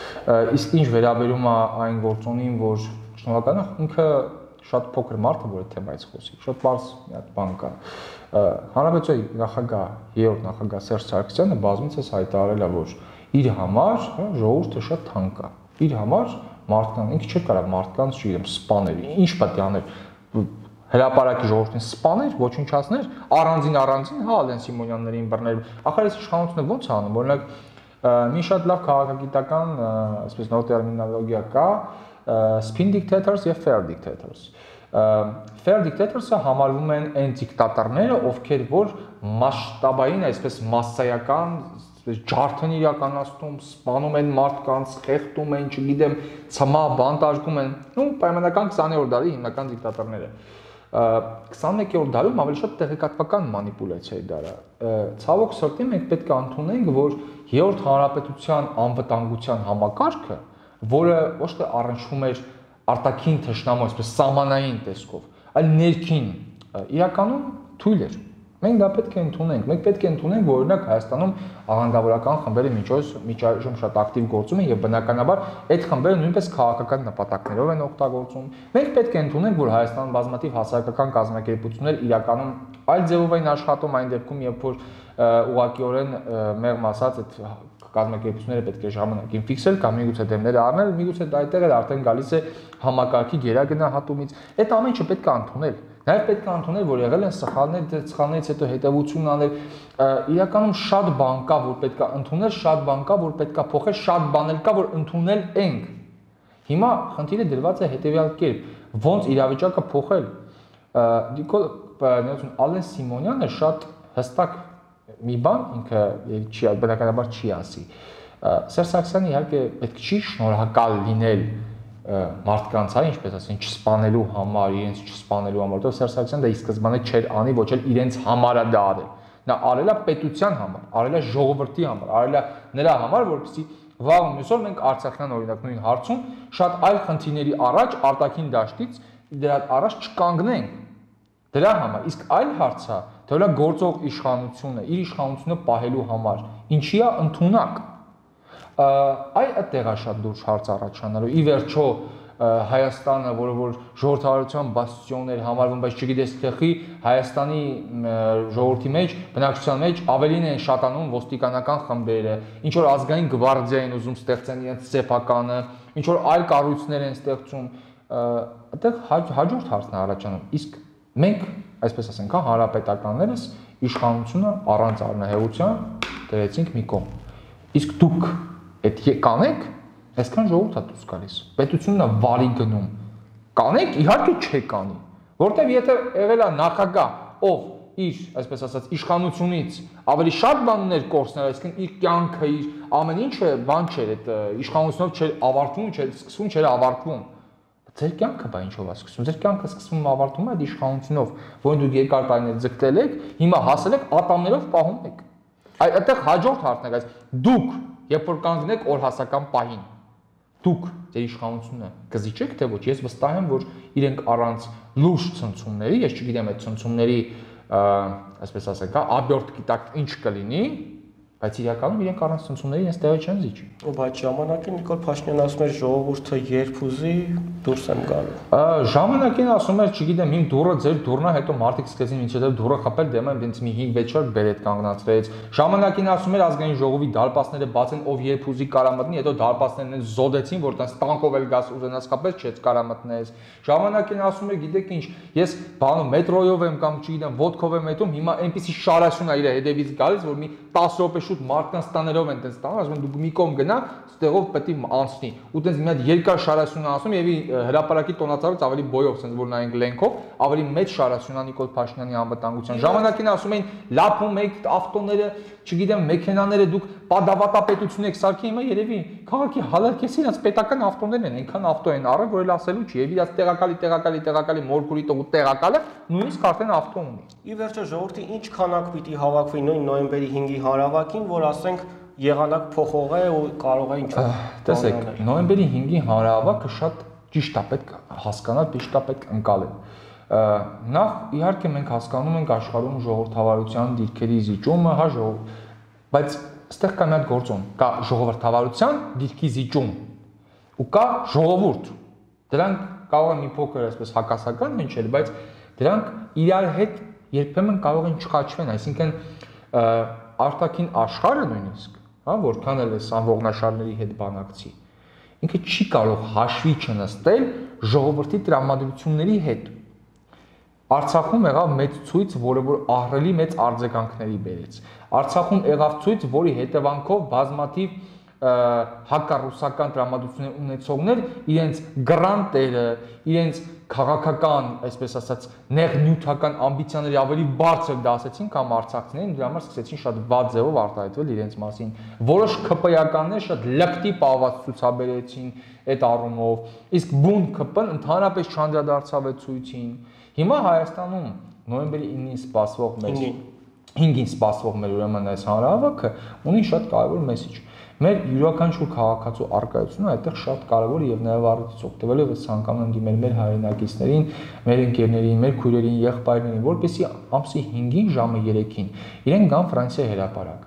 Իսկ ինչ վերաբերում է այն գործոնին, որ շնորհակալն է, ինքը շատ փոքր մարդ է, որ այդ թեմայից խոսի։ Շատ բարձ մի հատ բան կա։ Հանրապետության նախագահ, երրորդ նախագահ Սերժ Սարգսյանը բազմիցս հայտարարել է, որ իր համար ժողովուրդը շատ թանկ է։ Իր համար մարդկան, ինքը չէր կարող մարդկանց, չգիտեմ, սպանել։ Ինչ պետք է աներ։ Հրապարակի ժողովրդին սպաներ, ոչնչացներ, առանձին առանձին, հա, Ալեն Սիմոնյաններին բռներ։ Ախր այս իշխանությունը ո՞նց է անում, օրինակ մի շատ լավ քաղաքագիտական, այսպես նոր տերմինոլոգիա կա, spin dictators եւ fair dictators։ Fair dictators-ը համարվում են այն դիկտատորները, ովքեր որ մասշտաբային, այսպես massայական, այսպես ջարդեն իրականացնում, սպանում են մարդկանց, խեղդում են, չգիտեմ, ցմահ բանտարկում են, ու պայմանական քսաներորդ դարի հիմնական դիկտատորները։ քսաներկերորդ դարում ավելի շատ տեղեկատվական մանիպուլյացիայի դար է։ Ցավոք սրտի մենք պետք է ընդունենք, որ երրորդ հանրապետության անվտանգության համակարգը, որը ոչ թե առնչվում էր արտաքին թշնամու, այսպես սահմանային տեսքով, այլ ներքին, իրականում թույլ էր։ Մենք դա պետք է ընդունենք։ Մենք պետք է ընդունենք, որ օրինակ Հայաստանում աղանդավորական խմբերի միջոց շատ ակտիվ գործում են եւ բնականաբար այդ խմբերը նույնպես քաղաքական նպատակներով են օգտագործում։ Մենք պետք է ընդունենք, որ Հայաստանում բազմաթիվ հասարակական կազմակերպություններ իրականում այլ ձևով են աշխատում այն դեպքում, երբ որ ուղղակիորեն մեղմ ասած այդ կազմակերպությունները պետք է ժամանակին ֆիքսել կամ միգուցե դեմները առնել, միգուցե դա այդտեղ էլ արդեն գալիս է համակարգի գերագնահատումից։ Այդ ամեն ինչը պետք է ընդունել։ Նաև պետք է ընդունել, որ եղել են սխալներ, դե սխալներից հետո հետևություն անել։ Իրականում շատ բան կա, որ պետք է ընդունել, շատ բան կա, որ պետք է փոխել, շատ բաներ կա, որ ընդունել ենք։ Հիմա խնդիրը դրված է հետևյալ կերպ. ոնց իրավիճակը փոխել։ Նիկոլ Ալեն Սիմոնյանը շատ հստակ մի բան ինքը չի բնականաբար չի ասի։ Սերժ Սարգսյանը իհարկե պետք չի շնորհակալ լինել մարդկանց, այ ինչպես ասեն, չսպանելու համար, իրենց չսպանելու համար, որովհետև Սերժ Սարգսյանը դա ի սկզբանե չէր անի, ոչ էլ իրենց համար է դա արել։ Նա արել է պետության համար, արել է ժողովրդի համար, արել է նրա համար, որպեսզի վաղ մյուսօր մենք Արցախյան օրինակ նույն հարցում շատ այլ խնդիրների առաջ արտաքին դաշտից դրա առաջ չկանգնենք։ Դրա համար, իսկ այլ հարց է, թե նա գործող իշխանությունը, իր իշխանությունը պահելու համար, ինչի է ընդունակ։ Այ այդտեղ է շատ լուրջ հարց առաջանալու։ Ի վերջո Հայաստանը, որը որ ժողովրդավարության բաստիոն էր համարվում, բայց չգիտես թեխի Հայաստանի ժողովրդի մեջ, բնակչության մեջ ավելին են շատանում ոստիկանական խմբերը, ինչ որ ազգային գվարդիա են ուզում ստեղծեն իրենց սեփականը, ինչ որ այլ կառույցներ են ստեղծում, այդտեղ հաջորդ հարցն է առաջանում։ Իսկ մենք այսպես ասենք, հա, հանրապետականներս իշխանությունը առանց առնահեղության դրեցինք մի կողմ։ Իսկ դուք այդ կանեք, այսքան ժողովուրդ է դուրս գալիս։ Պետությունն է վարի գնում։ Կանեք, իհարկե չեք անի, որտեվ եթե եղել է նախագահ, ով իր, այսպես ասած, իշխանությունից ավելի շատ բան ուներ կորցնել, այսինքն իր կյանքը, իր ամեն ինչը բան չէր, այդ իշխանությունով չէր ավարտվում, չէր սկսվում, չէր ավարտվում։ Ձեր կյանքը բա ինչով է սկսվում։ Ձեր կյանքը սկսվում ավարտվում է այդ իշխանությունով, որին դուք երկար տարիներ ձգտել եք, հիմա հասել եք ատամներով պահում եք։ Այդտեղ հաջորդ հարցն է, guys, դուք երբ որ կանգնեք օրհասական պահին, դուք ձեր իշխանությունը կզիջեք թե ոչ։ Ես վստահ եմ, որ իրենք առանց լուրջ ցնցումների, ես չգիտեմ այդ ցնցումների, այսպես ասենք, աբյորտ գիտակ ինչ կլինի, բայց իրականում իրենք առանց ցնցումների այս տեղը չեն զիջի։ Ու բայց ժամանակին Նիկոլ Փաշինյանն ասում էր ժողովուրդը երբ ուզի դուրս եմ գալու։ Ժամանակին ասում էր, չգիտեմ, իմ դուռը ձեր դուռն է, հետո մարդիկ սկսեցին ինչեւ դուռը խփել, դեմ եմ ինձ մի հինգ-վեց շարք բերետ կանգնացրեց։ Ժամանակին ասում էր ազգային ժողովի դարպասները բացեն, ով երբ ուզի կարա մտնի, հետո դարպասներն զոդեցին, որ տես տանկով էլ գաս ուզենաս խփել, չէ, կարա մտնես։ Ժամանակին ասում էր, գիտեք ինչ, ես բանում մետրոյով եմ կամ չգիտեմ, ոդկով եմ հետում, հիմա այնպեսի շարասյուն է իր հետևից գալիս, որ մի տասը րոպե շուտ մարդկանց տաներով են տես տանում, ասում են դու մի կողմ գնա, ստեղով պետք է անցնի։ Ու տես մի հատ երկար շարասյուն ասում եւ հրապարակի տոնածառից ավելի բոյով, ասես որ նայենք լենքով, ավելի մեծ շարասյուն է Նիկոլ Փաշինյանի անվտանգության։ Ժամանակին ասում էին լափում եք ավտոները, չգիտեմ, մեքենաները դուք պատավատապետություն եք սարքի, հիմա երևի քաղաքի հալարկեսի իրաց պետական ավտոներն են, այնքան ավտո են առել, որ էլ ասելու չի, եւ իրաց տեղակալի, տեղակալի, տեղակալի մորգուրի տող տեղակալը նույնիսկ արդեն ավտո ունի։ Ի վերջո ժողովրդի ինչ քանակ պիտի հավաքվի նույն նոյեմբերի հինգի հանրահավաքին, որ ասենք եղանակ փոխող է ու կարող է ինչ-որ։ Տեսեք, նոյեմբերի հինգի հանրահավաքը շատ ճիշտ է, պետք հասկանալ, ճիշտ է, պետք ընկալել։ Նախ իհարկե մենք հասկանում ենք աշխարհում ժողովրդավարության դիրքերի զիջումը, հա, ժողով, բայց այստեղ կա մի հատ գործոն, կա ժողովրդավարության դիրքի զիջում ու կա ժողովուրդ։ Դրանք կարող են մի փոքր այսպես հակասական հնչել, բայց դրանք իրար հետ երբեմն կարող են չխաչվեն, այսինքն արտաքին աշխարհը նույնիսկ, հա, որքան էլ է անողնաշարների հետ բանակցի, ինքը չի կարող հաշվի չնստել ժողովրդի տրամադրությունների հետ։ Արցախում եղավ մեծ ցույց, որը որ ահռելի մեծ արձագանքների բերեց։ Արցախում եղավ ցույց, որի հետևանքով բազմաթիվ հակառուսական տրամադրություններ ունեցողներ իրենց գրանտերը, իրենց քաղաքական, այսպես ասած, նեղնյութական ամբիցիաների ավելի բարձր դասեցին կամ արցախցիներին, դրա համար սկսեցին շատ վատ ձևով արտահայտվել իրենց մասին։ Որոշ ՔՊ-ականներ շատ լկտի պահված ցուցաբերեցին այդ առումով, իսկ բուն ՔՊ-ն ընդհանրապես չանդրադարձավ այդ ցույցին։ Հիմա Հայաստանում նոյեմբերի ինին սպասվող մեր հինգին սպասվող մեր ուրեմն այս հանրահավաքը ունի շատ կարևոր մեսեջ։ Մեր յուրաքանչյուր քաղաքացու արկայությունը այդտեղ շատ կարևոր եւ նաեւ առիթից օգտվելով ես ցանկանում եմ դիմել մեր հայրենակիցներին, մեր ընկերներին, մեր քույրերին, եղբայրներին, որպեսզի ամսի հինգին ժամը երեքին իրեն գան Ֆրանսիա հրապարակ։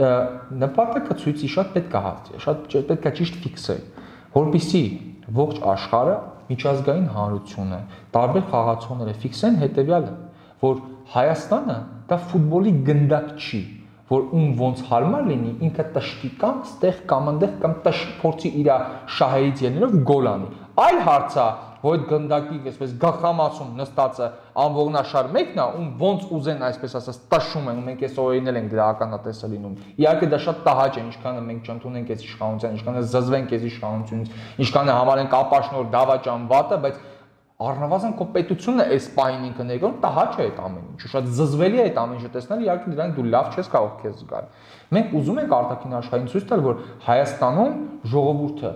Նպատակը ցույցի շատ պետք է հասցի, շատ պետք է ճիշտ ֆիքսել, որպեսզի ողջ աշխարհը միջազգային հանրությունը, տարբեր խաղացողները ֆիքսեն հետեւյալը, որ Հայաստանը դա ֆուտբոլի գնդակ չի, որ ում ոնց հարմար լինի, ինքը տշտի կամ ստեղ կամ այնտեղ կամ տշ փորձի իր շահերից ելնելով գոլ անի։ Այլ հարց է, որ այդ գնդակի, այսպես գախամասում նստածը անողնաշար մեկն է, ում ոնց ուզեն, այսպես ասած, տշում են, մենք այս օրերին էլ ենք դրա ականատեսը լինում։ Իհարկե դա շատ տհաճ է, ինչքան է մենք չընդունենք այս իշխանության, ինչքան է զզվենք այս իշխանությունից, ինչքան է համարենք ապաշնոր դավաճան վատը, բայց առնվազն քո պետությունը այս պահին ինքը ներկայացնում տհաճ է այդ ամեն ինչը, շատ զզվելի է այդ ամեն ինչը տեսնել, իհարկե դրանք դու լավ չես կարող քեզ զգալ։ Մենք ուզում ենք արտաքին աշխարհին ցույց տալ, որ Հայաստանում ժողովուրդը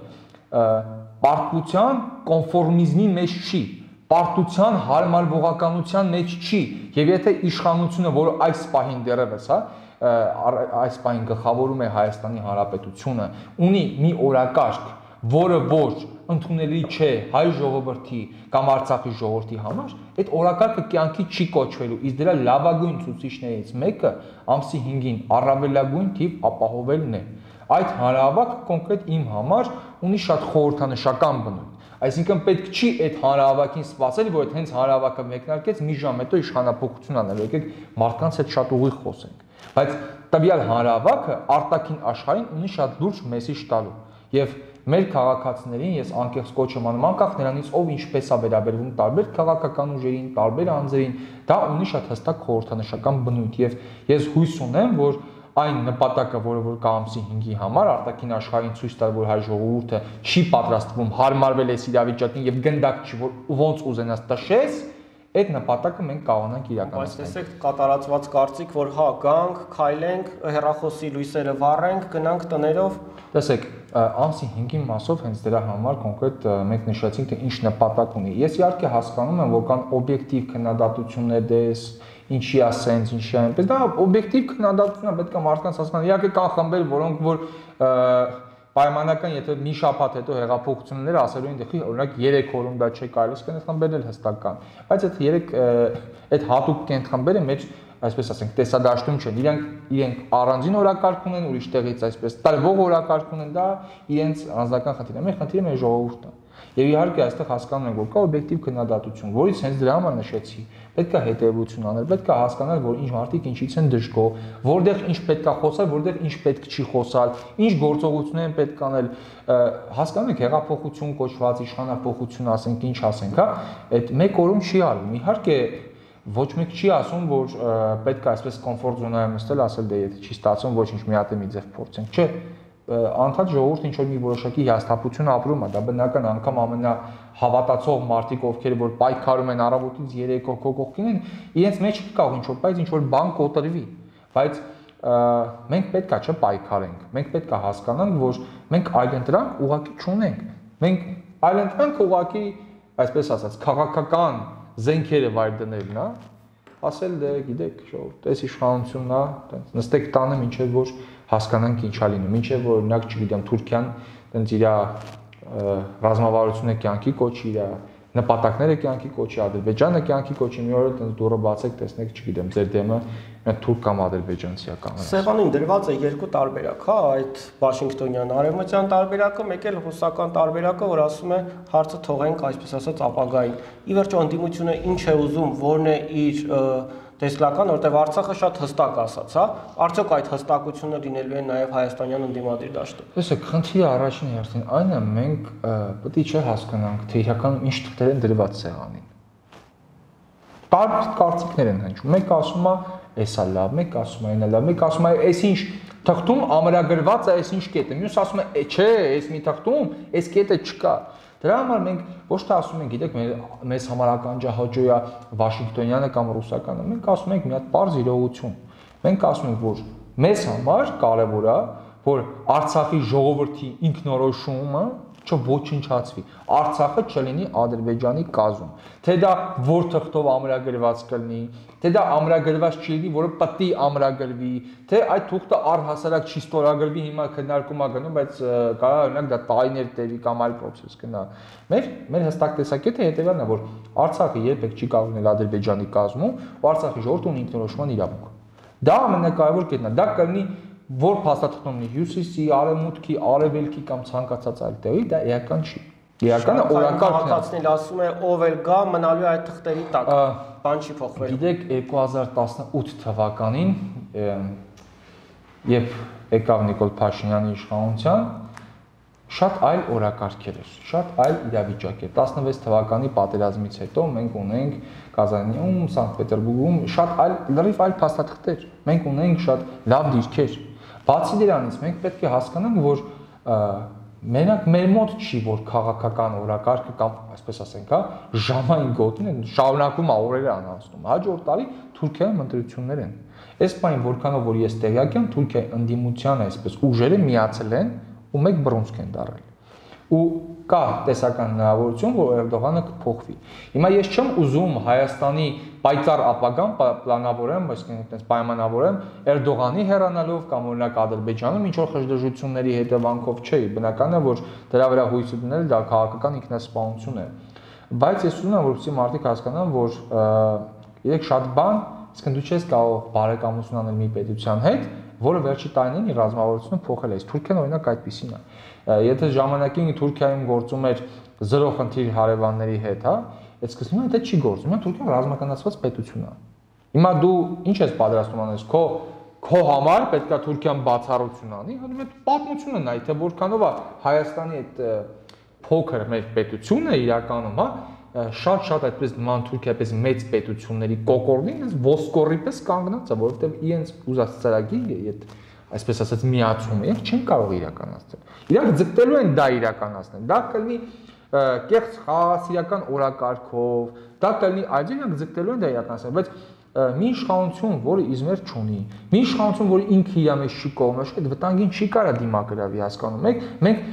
պարտության կոնֆորմիզմի մեջ չի, պարտության հարմարվողականության մեջ չի, եւ եթե իշխանությունը, որը այս պահին դեռևս, հա, այս պահին գլխավորում է Հայաստանի Հանրապետությունը, ունի մի օրակարգ, որը ոչ ընդունելի չէ հայ ժողովրդի կամ Արցախի ժողովրդի համար, այդ օրակարգը կյանքի չի կոչվելու, իսկ դրա լավագույն ցուցիչներից մեկը ամսի հինգին առավելագույն թիվ ապահովելն է։ Այդ հանրահավաքը կոնկրետ իմ համար ունի շատ խորհրդանշական բնույթ։ Այսինքն պետք չի այդ հանրահավաքին սպասել, որ այդ հենց հանրահավաքը մեկնարկեց մի ժամ հետո իշխանապողություն անել, եկեք մարդկանց հետ շատ ուղիղ խոսենք։ Բայց տվյալ հանրահավաքը արտաքին աշխարհին ունի շատ լուրջ մեսեջ տալու։ Եվ մեր քաղաքացիներին ես անկեղծ կոչ եմ անում, անկախ նրանից ով ինչպես է վերաբերվում տարբեր քաղաքական ուժերին, տարբեր անձերին, դա ունի շատ հստակ խորհրդանշական բնույթ եւ ես հույս ունեմ, որ այն նպատակը, որը որ կա ամսի հինգի համար արտաքին աշխարհին ցույց տալ, որ հայ ժողովուրդը չի պատրաստվում հարմարվել այս իրավիճակին եւ գնդակ չի, որ ոնց ուզենաս տշես, այդ նպատակը մենք կարողանանք իրականացնել։ Բայց տեսեք կատարածված կարծիք, որ հա գանք, քայլենք, հեռախոսի լույսերը վառենք, գնանք տներով։ Տեսեք, ամսի հինգի մասով հենց դրա համար կոնկրետ մենք նշեցինք, թե ինչ նպատակ ունի։ Ես իհարկե հասկանում եմ, որ կան օբյեկտիվ քննադատություններ դες, ինչի է սենց, ինչի է այնպես, դա օբյեկտիվ քննադատությունն է, պետք է մարդկանց հասկանալ։ Իհարկե կան խմբեր, որոնք որ պայմանական, եթե մի շաբաթ հետո հեղափոխությունները ասելու են, դե օրինակ երեք օրում դա չի կարելի, իսկ այդ խմբերն էլ հստակ կան։ Բայց այդ երեք այդ հատուկ կենթխմբերը մեջ, այսպես ասենք, տեսադաշտում չեն։ Իրանք իրենք առանձին օրակարգ ունեն, ուրիշ տեղից այսպես տարվող օրակարգ ունեն, դա իրենց անձնական խնդիրն է։ Մեր խնդիրը մեր ժողովուրդն է։ Եվ իհարկե այստեղ հասկանում ենք, որ կա օբյեկտիվ քննադատություն, որից հենց դրա համար նշեցի։ Պետք է հետևություն անել, պետք է հասկանալ, որ ինչ մարդիկ ինչից են դժգոհ, որտեղ ինչ պետք է խոսալ, որտեղ ինչ պետք չի խոսալ, ինչ գործողություններ են պետք անել։ Հասկանում եք, հեղափոխություն կոչված, իշխանապողություն ասենք, ինչ ասենք, հա, այդ մեկ օրում չի արվում։ Իհարկե ոչ մեկ չի ասում, որ պետք է այսպես կոմֆորտ զոնայում նստել, ասել դե եթե չի ստացվում, ոչինչ մի հատ մի ձև փորձենք, չէ։ Անդադ ժողովուրդը ինչ որ մի որոշակի հիասթափություն ապրում է, դա բնական անգամ ամենահավատացող մարդիկ, ովքեր որ պայքարում են առավոտից երեկո կողքին են, իրենց մեջ կա ինչ որ բայց ինչ որ բան կոտրվի, բայց մենք պետք է չէ պայքարենք, մենք պետք է հասկանանք, որ մենք այլընտրանք ուղղակի չունենք, մենք այլընտրանք ուղղակի, այսպես ասած, քաղաքական զենքերը վայր դնելն է, ասել դե գիտեք, ժողովուրդ, այս իշխանությունն է, տենց նստեք տանը մինչև որ հասկանանք ինչ է լինում, մինչև որ օրինակ չգիտեմ Թուրքիան տենց իր ռազմավարությունը կյանքի կոչի, իր նպատակները կյանքի կոչի, Ադրբեջանը կյանքի կոչի, մի օր տենց դուրը բացեք, տեսնեք, չգիտեմ, ձեր դեմը մեր թուրք կամ ադրբեջանցի է կամ։ Սեղանին դրված է երկու տարբերակ, հա, այդ Վաշինգտոնյան արևմտյան տարբերակը, մեկ էլ ռուսական տարբերակը, որ ասում է հարցը թողենք, այսպես ասած, ապագային։ Ի վերջո ընդդիմությունը ինչ է ուզում, որն է իր տեսլական, որտեղ Արցախը շատ հստակ ասաց, հա, արդյոք այդ հստակությունը լինելու է նաև հայաստանյան ընդդիմադիր դաշտում։ Տեսեք, խնդիրը առաջին հերթին այն է, մենք պետք է չէ հասկանանք, թե իրականում ինչ թղթեր են դրված սեղանին։ Տարբեր կարծիքներ են հնչում։ Մեկ ասում է, էսա լավ, մեկ ասում է, այնա լավ, մեկ ասում է, այս ինչ թղթում ամրագրված է, այս ինչ կետը։ Մյուս ասում է, չէ, այս մի թղթում այս կետը չկա։ Դրա համար մենք ոչ թե ասում ենք, գիտեք, մեզ համար ականջահաճույ է Վաշինգտոնյանը կամ ռուսականը, մենք ասում ենք մի հատ պարզ իրողություն։ Մենք ասում ենք, որ մեզ համար կարևոր է, որ Արցախի ժողովրդի ինքնորոշումը չոչնչացվի, Արցախը չլինի Ադրբեջանի կազմում, թե դա որ թղթով ամրագրված կլինի, թե դա ամրագրված չի լինի, որը պետք է ամրագրվի, թե այդ թուղթը առհասարակ չի ստորագրվի, հիմա քննարկում է գնում, բայց կարող է օրինակ դա տարիներ տևի կամ այլ process գնա։ Մեր մեր հստակ տեսակետը հետևյալն է, որ Արցախը երբեք չի կարող լինել Ադրբեջանի կազմում, ու Արցախի ժողովուրդը ունի ինքնորոշման իրավունք։ Դա ամենակարևոր կետն է, դա կլինի որ փաստաթղթում ունի հյուսիսի, արևմուտքի, արևելքի կամ ցանկացած այլ տեղի, դա էական չի։ Էականը օրակարգն է։ Քաղաքացին ասում է ով էլ գա մնալու է այդ թղթերի տակ, բան չի փոխվել։ Գիտեք, երկու հազար տասնութ թվականին, երբ եկավ Նիկոլ Փաշինյանի իշխանության, շատ այլ օրակարգեր էր, շատ այլ իրավիճակ էր։ տասնվեց թվականի պատերազմից հետո մենք ունենք Կազանում, Սանկտ Պետերբուրգում շատ այլ լրիվ այլ փաստաթղթեր։ Մենք ունենք շատ լավ դիրքեր։ Բացի դրանից մենք պետք է հասկանանք, որ մենակ մեր մոտ չի, որ քաղաքական օրակարգը կամ այսպես ասենք, հա, ժամային գոտին են շարունակում օրերը անցնում։ Հաջորդ տարի Թուրքիայում ընտրություններ են։ Այս բանը որքանով որ ես տեղյակ եմ, Թուրքիայի ընդդիմության այսպես ուժերը միացել են ու մեկ բռունցք են դարել։ Ու կա տեսական հնարավորություն, որ Էրդողանը կփոխվի։ Հիմա ես չեմ ուզում Հայաստանի պայծառ ապագան պլանավորեմ, այսինքն այդպես պայմանավորեմ Էրդողանի հեռանալով կամ օրինակ Ադրբեջանում ինչ որ խժդժությունների հետևանքով չէ, բնական է, որ դրա վրա հույս դնել դա քաղաքական ինքնասպանություն է։ Բայց ես ուզում եմ, որպեսզի մարդիկ հասկանան, որ երեք շատ բան, իսկ դու չես կարող բարեկամություն անել մի պետության հետ, որը վերջի տարիներին իր ռազմավարությունը փոխել է։ Թուրքիան օրինակ այդպեսին է։ Եթե ժամանակին Թուրքիայում գործում էր զրո խնդիր հարևանների հետ, հա, այդ սկզբում դա չի գործում։ Հիմա Թուրքիան ռազմականացված պետություն է։ Հիմա դու ինչ ես պատրաստում անես քո քո համար պետք է Թուրքիան բացառություն անի, հələ այդ պատմությունը նայ, թե որքանով է Հայաստանի այդ փոքր մեր պետությունը իրականում, հա, շատ-շատ այդպես նման Թուրքիայպես մեծ պետությունների կոկորդին, այս ոսկորի պես կանգնած է, որովհետև իրենց ուզած ծրագիրը, այդ այսպես ասած միացումը, իրենք չեն կարող իրականացնել։ Իրանք ձգտելու են դա իրականացնել։ Դա կլինի կեղծ խաղաղասիրական օրակարգով, դա կլինի այլ, իրանք ձգտելու են դա իրականացնել, բայց մի իշխանություն, որը իզմեր չունի, մի իշխանություն, որը ինքը իր մեջ չի կողմնորոշ, այդ վտանգին չի կարա դիմակրավի, հասկանում եք,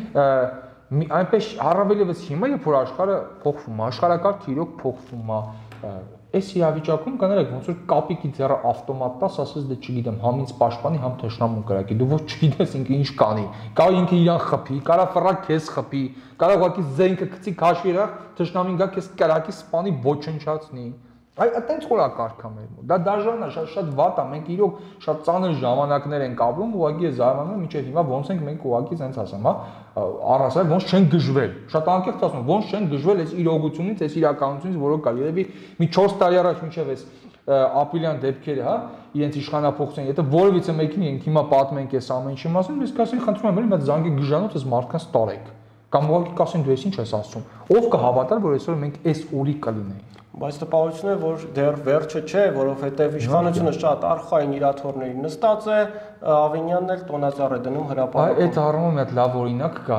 մենք այնպես առավել եւս հիմա երբ որ աշխարհը փոխվում է, աշխարհակարգը իրոք փոխվում է, այս իրավիճակում կաներեք ոնց որ կապիկի ձեռը ավտոմատ տաս, ասես դե չգիտեմ, համ ինձ պաշտպանի, համ թշնամուն կրակի, դու ոչ չգիտես ինքը ինչ կանի, կարող ինքը իրան խփի, կարա ֆռա քեզ խփի, կարող ուղղակի զենքը գցի քաշի իրա, թշնամին գա քեզ կրակի, սպանի, ոչնչացնի։ Այ այտենց խորակարգ է մեր մոտ։ Դա դաժան է, շատ շատ վատ է։ Մենք իրոք շատ ծանր ժամանակներ ենք ապրում, ուղղակի զարմանում եմ, մինչև հիմա ոնց ենք մենք ուղղակի ցենց ասեմ, հա, առասարակ ոնց չեն գժվել։ Շատ անկեղծ ասում եմ, ոնց չեն գժվել այս իրողությունից, այս իրականությունից, որը կա։ Երևի մի չորս տարի առաջ մինչև այս ապրիլյան դեպքերը, հա, իրենց իշխանափոխության, եթե որևիցե մեկին ենք հիմա պատմենք այս ամեն ինչի մասին, ես կասեի, խնդրում եմ, այդ զանգի գժանոց այս մարդկանց տարեք։ Կամ ուղղակի կասեն դու ես ինչ ես ասում։ Ով կհավատար, որ այսօր մենք այս օրի կլինենք։ Բայց տպավորությունն է, որ դեռ վերջը չէ, որովհետև իշխանությունը շատ արխային իրաթորների նստած է, Ավինյանն էլ տոնածառ է դնում հրապարակում։ Այդ առումով մի հատ լավ օրինակ կա։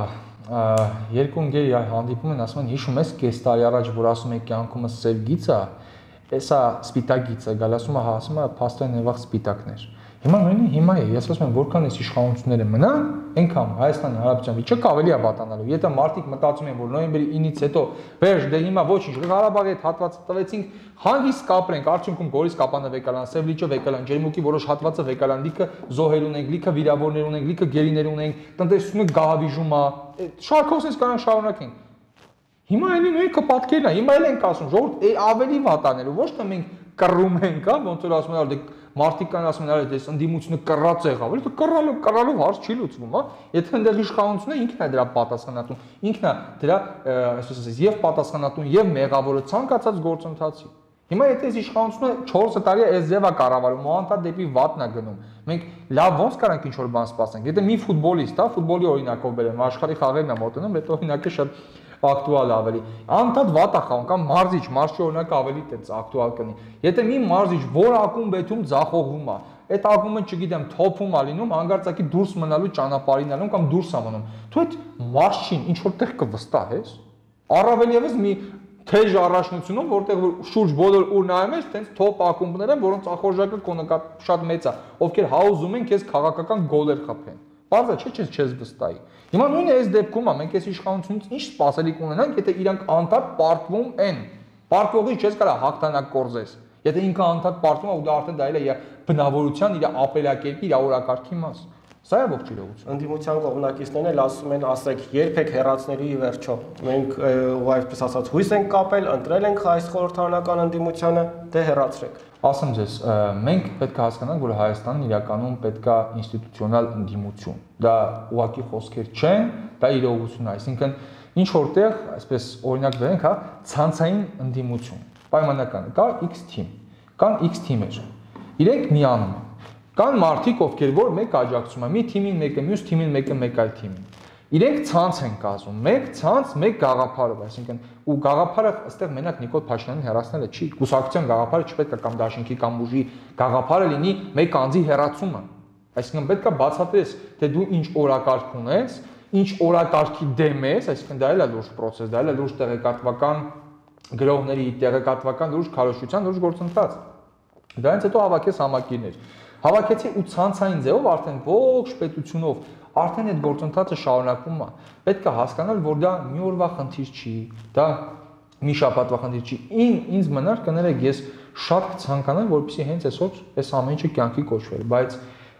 Երկու ընկեր հանդիպում են, ասում են, հիշում ես կես տարի առաջ, որ ասում եք կյանքումս սև գիծ է, էսա սպիտակ գիծ է, գալ ասում է, հա, ասում է, փաստորեն նվաղ սպիտակներ։ Հիմա նույնը հիմա է, ես ասում եմ, որքան այս իշխանությունները մնան, այնքան Հայաստանի Հանրապետության վիճակը ավելի է վատանալու։ Եթե մարդիկ մտածում են, որ նոյեմբերի ինից հետո վերջ դե հիմա ոչինչ, Ղարաբաղի հետ հատվածը տվեցինք, հանգիստ կապրենք, արդյունքում Գորիս Կապանը վեկալան, Սևլիճը վեկալան, Ջերմուկի որոշ հատվածը վեկալան, լիքը զոհեր ունենք, լիքը վիրավորներ ունենք, լիքը գերիներ ունենք, տնտեսությունը գահավիժում է, շարքով sense կարող շարունակենք։ Հիմա էլի նույնը պատկերն է, հիմա էլ ենք ասում, ժողովուրդ ավելի վատաներու, ոչ թե մենք կռում ենք, հա, ոնց որ ասում են, դե մարդիկ կան ասում են, այլ դες ընդդիմությունը կռած եղավ, էլ կռալով կռալով հարց չի լուծվում, հա։ Եթե այնտեղ իշխանությունը ինքն է դրա պատասխանատուն, ինքն է դրա, այսպես ասած, եւ պատասխանատուն եւ մեղավորը ցանկացած գործընթացի։ Հիմա եթե այս իշխանությունը չորս տարի է այս ձևա կառավարում, անդադ դեպի վատն է գնում։ Մենք լավ ոնց կարանք ինչ-որ բան սպասենք։ Եթե մի ֆուտբոլիստ, հա, ֆուտբոլի օրինակով բերեմ, աշխարհի խաղերն է մոտենում, այդ օրինակը շատ ակտուալ ավելի։ Անդադ վատ է խաղում, կամ մարզիչ, մարզչի օրինակը ավելի տենց ակտուալ կլինի։ Եթե մի մարզիչ որ ակումբեթում ձախողվում է, այդ ակումբը, չգիտեմ, թոփում է լինում, հանգարցակի դուրս մնալու ճանապարհին ալնում կամ դուրս է մնում։ Դու այդ մարզչին ինչ որտեղ կվստահես։ Առավել եւս մի թեժ առաջնությունում, որտեղ որ շուրջ բոլոր ուր նայում ես, տենց թոփ ակումբներ են, որոնց ախորժակը կոնկրետ շատ մեծ է, ովքեր հաուզում են քեզ քաղաքական գոլեր խփեն։ Բարձր չէ, չես չես վստահի։ Հիմա նույնը այս դեպքում է, մենք այս իշխանությունից ինչ սպասելիք ունենանք, եթե իրանք անդադ պարտվում են։ Պարտվողից չես կարա հաղթանակ կորզես։ Եթե ինքը անդադ պարտվում է ու դա արդեն դա էլ է իր բնավորության, իր ապրելակերպի, իր օրակարգի մաս։ Սա է ողջ իրողությունը։ Ընդդիմության կողմնակիցներն էլ ասում են, ասեք, երբեք հեռացնելու ի վերջո։ Մենք ու այսպես ասած հույս ենք կապել, ընտրել ենք այս խորհրդարանական ընդդիմությանը, դե հեռացրեք։ Ասեմ ձեզ, մենք պետք է հասկանանք, որ Հայաստանն իրականում պետք է ինստիտուցիոնալ ընդդիմություն։ Դա ուղղակի խոսքեր չեն, դա իրողություն է, այսինքն ինչ որտեղ, այսպես օրինակ վերենք, հա, ցանցային ընդդիմություն։ Պայմանական կա X թիմ, կան X թիմեր։ Իրենք միանում են։ Կան մարդիկ, ովքեր որ մեկ աջակցում են, մի թիմին մեկը, մյուս թիմին մեկը, մեկ այլ թիմին։ Իրենք ցանց են կազմում, մեկ ցանց, մեկ գաղափարով, այսինքն ու գաղափարը այստեղ մենակ Նիկոլ Փաշինյանին հեռացնելը չի, կուսակցության գաղափարը չպետք է կամ դաշինքի կամ ուժի գաղափարը լինի մեկ անձի հեռացումը։ Այսինքն պետք է բացատրես, թե դու ինչ օրակարգ ունես, ինչ օրակարգի դեմ ես, այսինքն դա էլ է լուրջ process, դա էլ է լուրջ տեղեկատվական գրողների տեղեկատվական լուրջ քարոզչության լուրջ գործընթաց։ Դրանից հետո հավաքես համակիրներ։ Հավաքեցի ու ցանցային ձևով արդեն ողջ պետությունով արդեն այդ գործընթացը շարունակվում է։ Պետք է հասկանալ, որ դա մի օրվա խնդիր չի, դա մի շաբաթվա խնդիր չի։ Ին ինձ մնար կներեք, ես շատ կցանկանամ, որպեսզի հենց այսօր այս ամեն ինչը կյանքի կոչվեր, բայց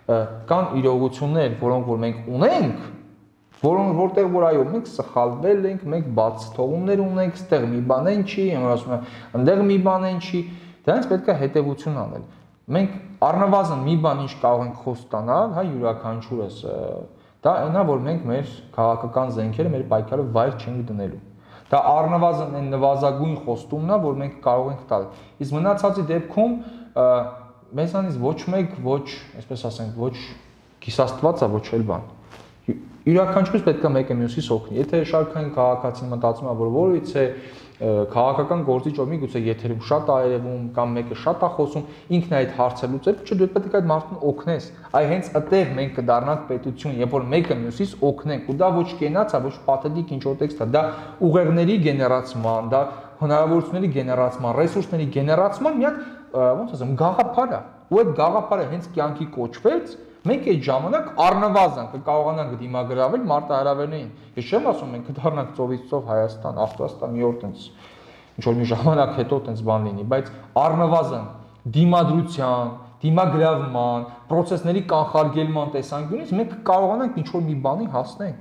կան իրողություններ, որոնք որ մենք ունենք, որոնք որտեղ որ այո, մենք սխալվել ենք, մենք բաց թողումներ ունենք, ստեղ մի բան են չի, եմ ասում եմ, այնտեղ մի բան են չի, դրանից պետք է հետևություն անել։ Մենք առնվազն մի բան ինչ կարող ենք խոստանալ, հա, յուրաքանչյուրս, դա այնա, որ մենք մեր քաղաքական զենքերը, մեր պայքարը վայր չենք դնելու։ Դա առնվազն այն նվազագույն խոստումն է, որ մենք կարող ենք տալ։ Իսկ մնացածի դեպքում մեզանից ոչ մեկ ոչ, այսպես ասենք, ոչ կիսաստված է, ոչ էլ բան։ Յուրաքանչյուրս պետք է մեկը մյուսից օգնի։ Եթե շարքային քաղաքացին մտածում է, որ որից է քաղաքական գործիչ ով միգուցե եթերում շատ է երևում կամ մեկը շատ է խոսում, ինքն է այդ հարցը լուծել, չէ՞ դու պետք է այդ մարդուն օգնես։ Այ հենց այդտեղ մենք կդառնանք պետություն, երբ որ մեկը մյուսից օգնենք, ու դա ոչ կենաց է, ոչ պաթետիկ ինչ որ տեքստ է, դա ուղեղների գեներացման, դա հնարավորությունների գեներացման, ռեսուրսների գեներացման մի հատ, ոնց ասեմ, գաղափար է։ Ու այդ գաղափարը հենց կյանքի կոչվեց, մենք այդ ժամանակ առնվազն կկարողանանք դիմագրավել մարտահրավերներին։ Ես չեմ ասում մենք կդառնանք ծովից ծով Հայաստան, Ախտորաստան մի օր տենց ինչ որ մի ժամանակ հետո տենց բան լինի, բայց առնվազն դիմադրության, դիմագրավման, process-ների կանխարգելման տեսանկյունից մենք կարողանանք ինչ որ մի բանի հասնենք։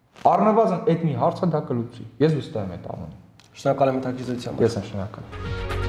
Առնվազն այդ մի հարցը դա կլուծի։ Ես վստահ եմ այդ ամենը։ Շնորհակալ եմ հետաքրքրության։ Ես եմ շնորհակալ։